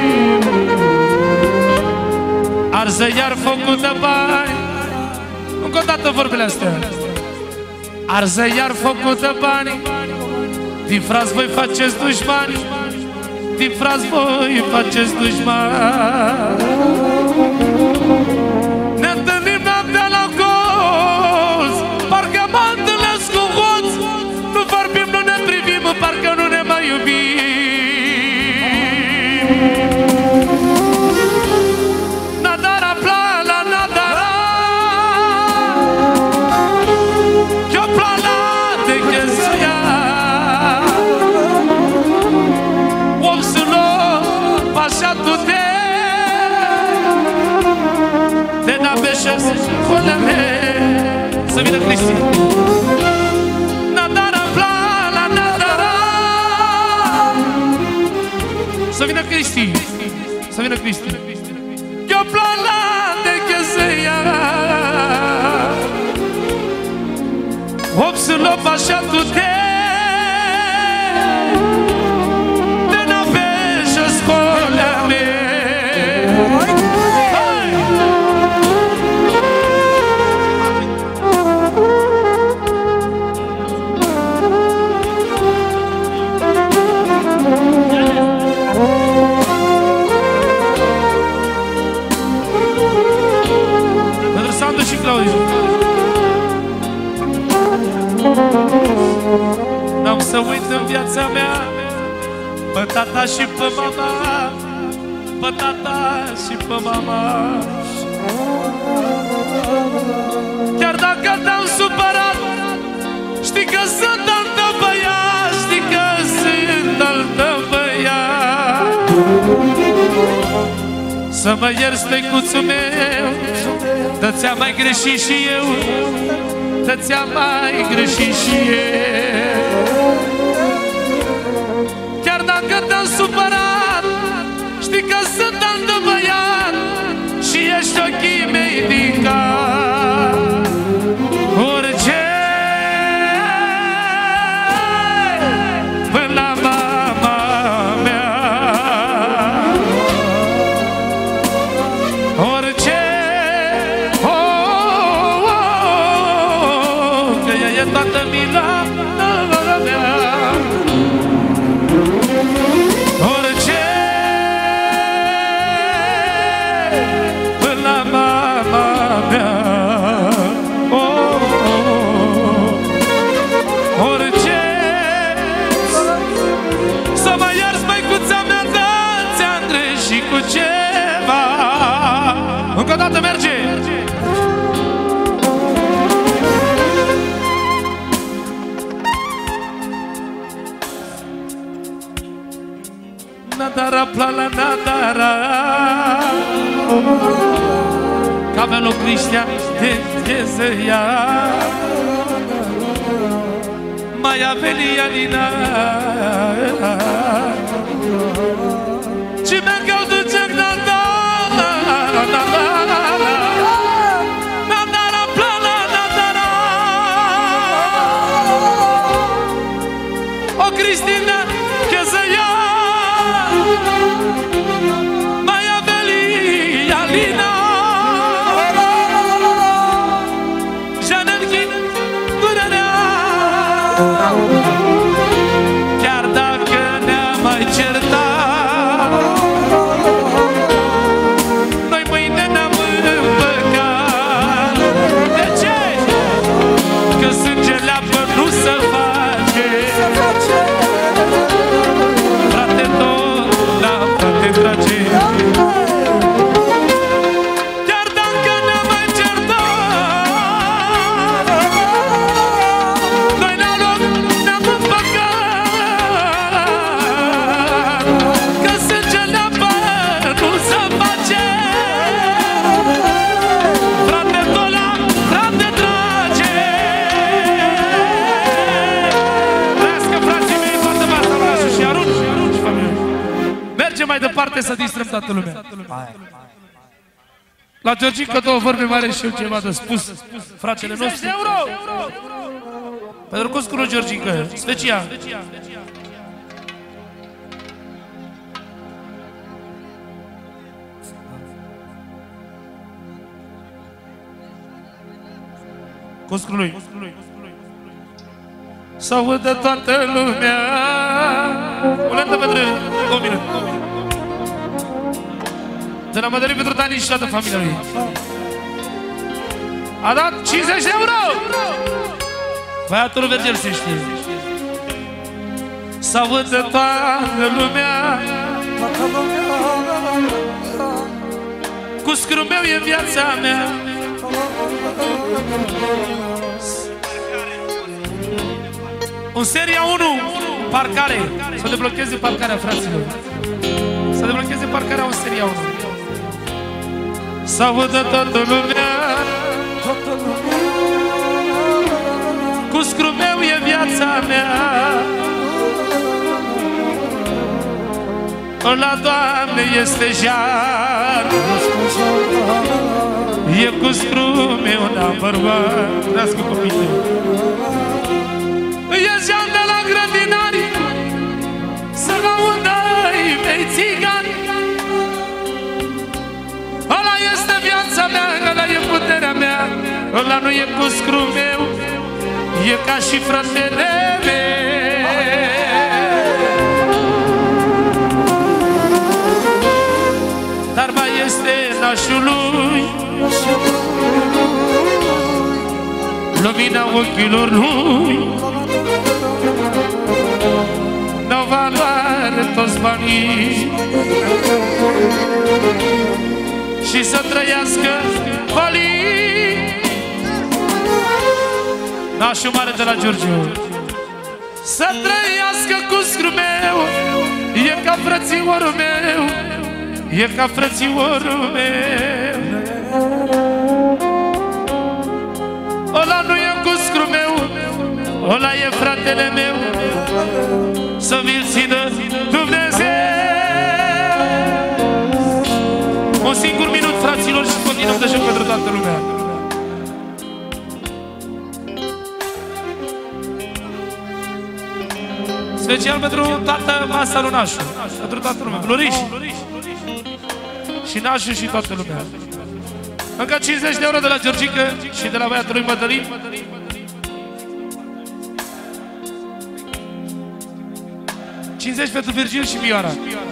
Arză iar focul de bani. Încă o dată vorbele astea. Arză iar focul de bani, din frați voi faceți dușmani, din frați voi faceți dușmani. Ne întâlnim noaptea la colț, parcă mă întâlnesc cu hoț. Nu vorbim, nu ne privim, parcă nu ne mai iubim. Nadara plana, nadara, che-o plana de chestia. Om suno, pasha tu te, te nabeșes coleme. Să vină Cristi. Nadara plana, nadara. Să vină Cristi. Să vină Cristi. Che-o plana de chestia. Om suno, pasha tu te, te nabeșes coleme. Pentru Sandu și Claudiu. N-am să uit în viața mea pe tata și pe mama, pe tata și pe mama. Chiar dacă te-am supărat, știi că sunt al tău băiat, știi că sunt al tău băiat. Să mă ierți, tăicuțul meu, că ți-am mai greșit și eu, că ți-am mai greșit și eu. Chiar dacă te-am supărat, știi că sunt al tău băiat și ești ochii mei din cap. Orice până la mama mea, orice, oh, oh, oh, că ea e toată mila mea. Orice până la mama mea, oh, oh, oh. Orice. Să mă ierți, măicuța mea, că ți-am greșit cu ceva. Încă o dată merge. Nadara plana, nadara, Cabelo Cristian de Tezeia, Maia Velianina, ci me caudu ce nadara, nadara plana, nadara, o Cristina Tezeia, Maia Velianina, Janelchin Durerea. Chiar dacă ne-am mai certat, distrăm toată lumea. La Georgica două vorbe mare și eu ceva de spus, fratele nostru. Pentru că scură Georgica, special. Coscul lui. S-audă toată lumea. O lentă pentru două minute. De la Mădălin pentru Dani și toată familia lui. A dat cincizeci de euro! Băiatul Vergel se știe. S-audă toată lumea. Cuscul meu e viața mea. În seria unu, parcare. Să deblocheze parcarea, fraților. Să deblocheze parcarea în seria unu. S-audă toată lumea. Cuscul meu e viața mea. La Doamne este jar. E cuscul meu number one. Trească copiii. E geam de la grădinari să laudă-i mei țigani. Ăla este viața mea, ăla e puterea mea. Ăla nu e cuscul meu, e ca și fratele meu. Dar mai este nașul lui, lumina ochilor lui. N-au valoare toți banii și să trăiască falii. Nașul mare de la Giurgiu. Să trăiască cuscul meu, e ca frățiorul meu, e ca frățiorul meu. Ăla nu e cuscul meu, ăla e fratele meu. Să vi-l țină Dumnezeu. Un singur minut, fraților, și continuăm de joc pentru toată lumea. Special pentru toată masa lui Nașu. Pentru toată lumea, Floriș și Nașu și toată lumea. Încă cincizeci de euro de la Georgica și de la băiatul lui Mădălin. cincizeci pentru Virgil și Mioara.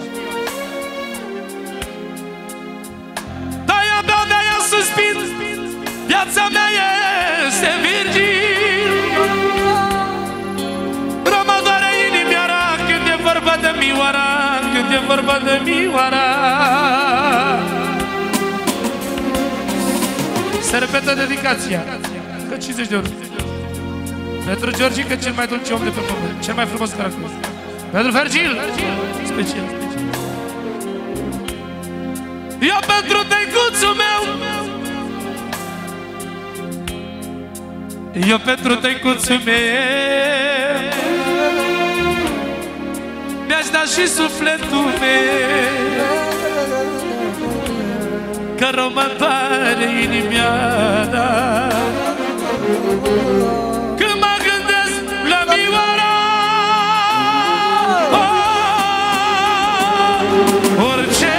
De-aia beau, de-aia suspin, viața mea este Virgil. Mă doare inimioara când e vorba de Mioara, când e vorba de Mioara. Se repetă dedicația. Că cincizeci de euro. Pentru Georgica, cel mai dulce om de pe pământ, cel mai frumos caracol. Pentru Virgil, special. Eu pentru tăicuțul meu, eu pentru tăicuțul meu, mi-aș da și sufletul meu, că rău mă doare inimioara când mă gândesc la Mioara. Oh, orice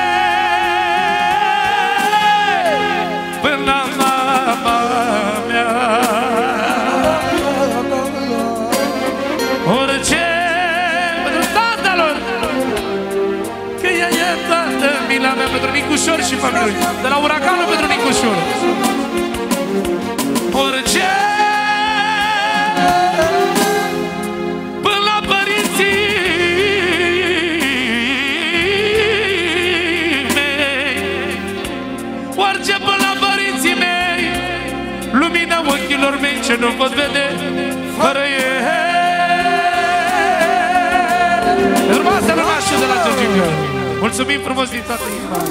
până la mama mea, orice pentru tata lor, că ea e toată mila mea, pentru Nicușor și familia lui, de la Uracanul pentru Nicușor. Orice până la părinții mei, orice până la părinții mei, lumina ochilor mei ce nu pot vede fără ei. Urmați-a lui Nașu de la Georgica. Mulțumim frumos din toată inima.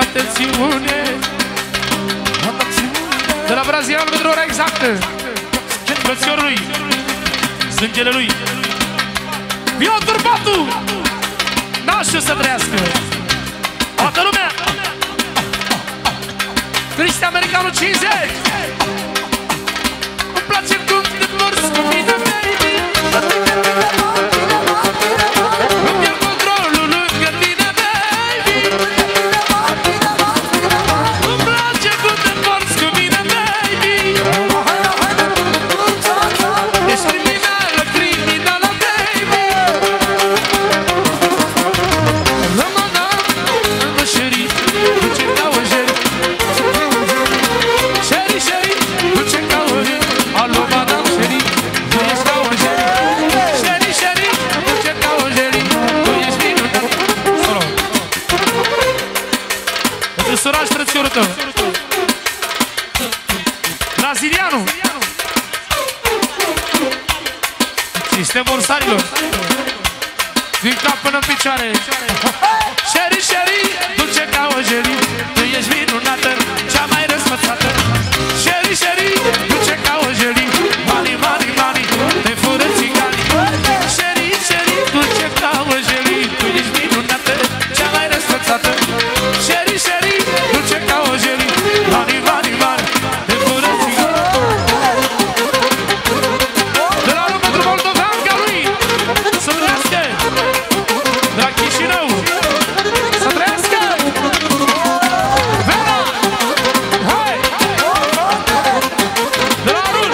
atențiune. De la brazilian pentru ora exactă. Frățiorul lui, sângele lui Piotr Batu, nașul să trăiască. Toată lumea. Cristi Americanu cincizeci. Îmi place cum te porți cu mine, baby. Îmi iau controlul lângă tine, baby. Îmi place cum te porți cu mine, baby. Ești criminală, criminală, baby. Rămâna, mă șeri, duce ca o jeri. Șeri, șeri, duce ca o jeri. Alo, madame, șeri, tu ești ca o jeri. Șeri, șeri, duce ca o jeri. Tu ești minunat. Solo. Pentru suraș, frățiorul tău. Brazilianul. Sistemul starilor. Din cap până în picioare. Șeri, șeri, duce ca o jeri. Tu ești minunată, cea mai răsfățată. Șeri, șeri, duce ca o jeri. Mani, mani, mani, te fură țiganii. Șeri, șeri, duce ca o jeri. Tu ești minunată, cea mai răsfățată. Șeri, șeri, duce ca o jeri. Mani, mani, mani, te fură țiganii. De la urmă pentru moldovean ca lui. Să trăiască. De la Chișinău. Să trăiască. Vera. Hai. De la Arul.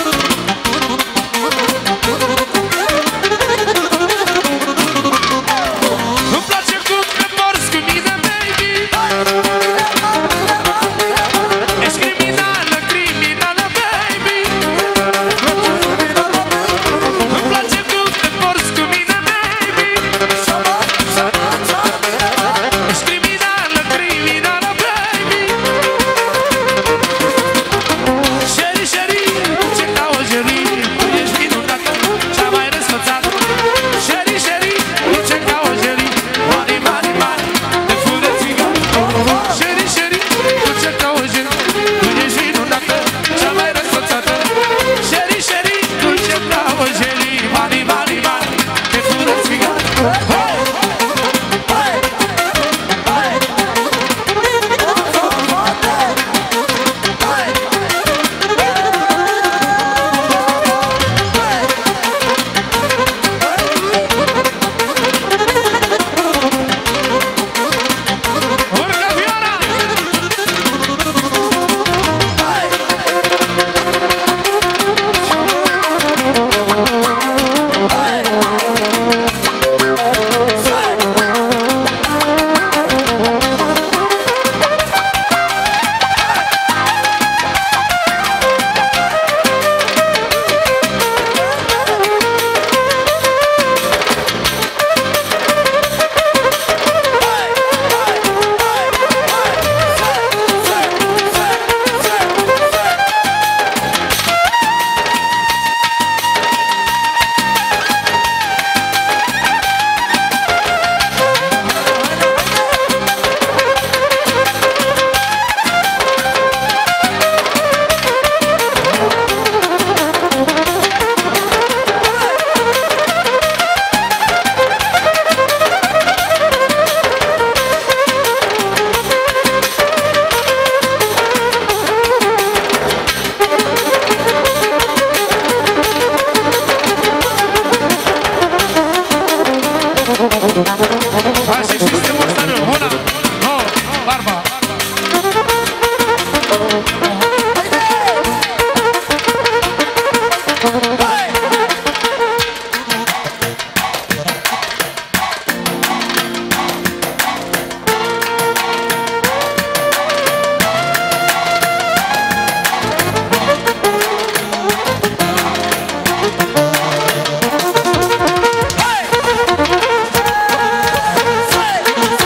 Îmi place cum te porți cu mine, baby. Ești criminală, criminală, baby. Îmi place cum te porți cu mine, baby. Ești criminală, criminală, baby. Șeri, șeri, ce ca o jeri. Tu ești minunată, cea mai răsfățată. Șeri, șeri, ce ca o jeri. Mani, mani, mani, te fură țigani. Șeri, șeri, ce ca o jeri. Tu ești minunată, cea mai răsfățată. Șeri, șeri, ce ca o jeri. Mani, mani, mani, te fură țigani. Urcă vioara! Hai și sistemul ăsta meu, una, nouă, barba. Hey!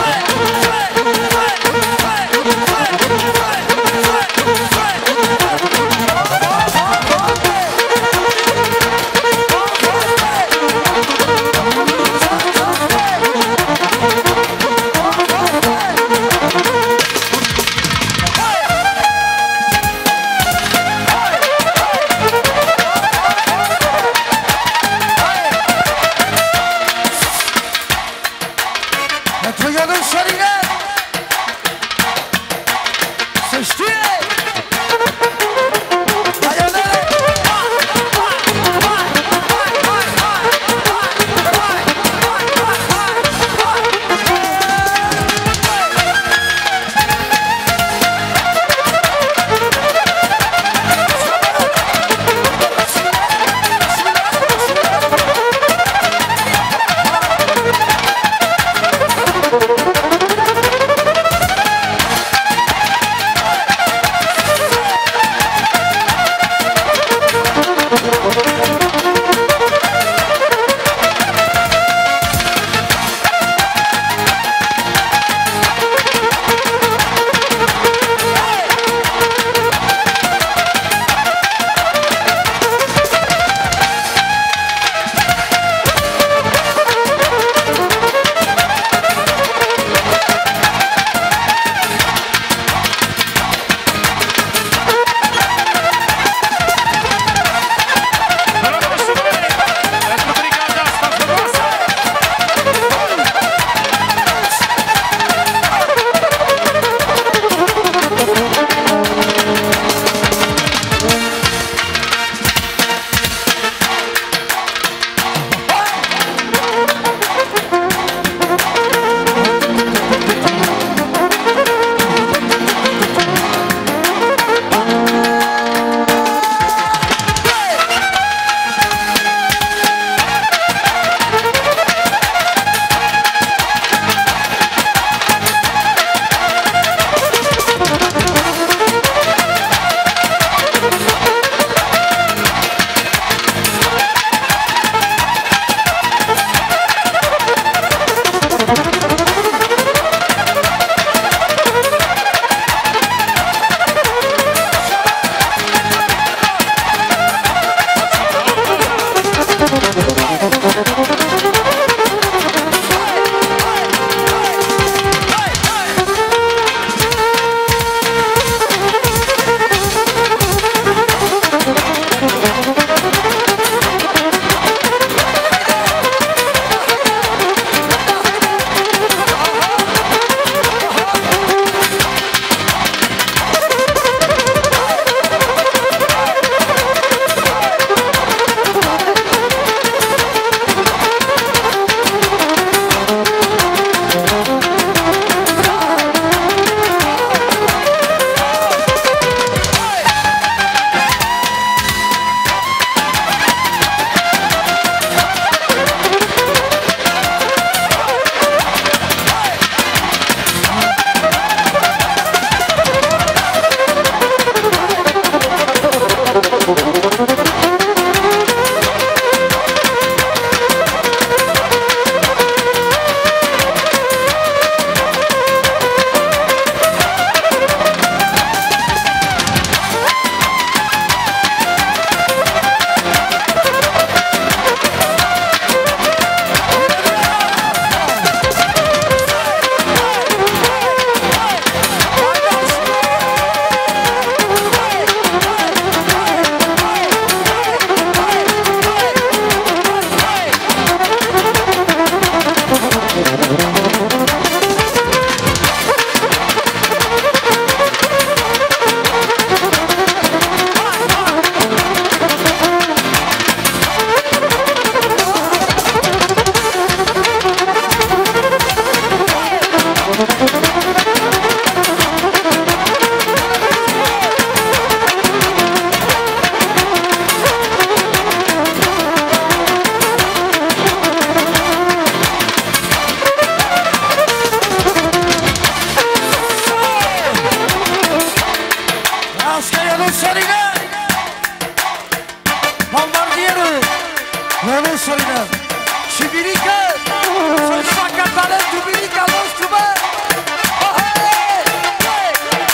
Și Virică, să-și facă talentul Virica nostru, bă! Oh, hey, hey!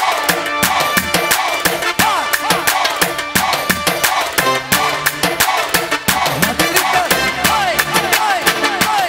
Ah, ah. Virică, hai, hai, hai,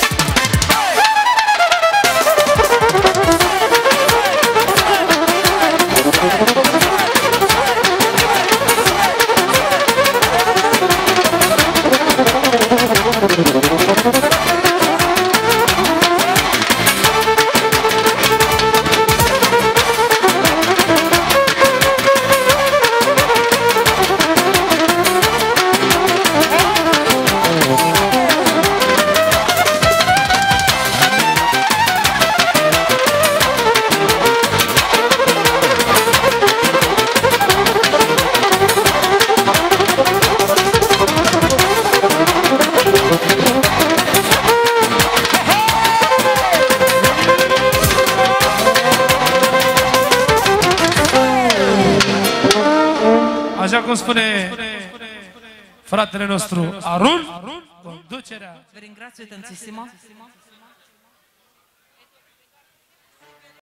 Așa cum spune fratele nostru Arun, conducerea. Vi ringrazio tantissimo.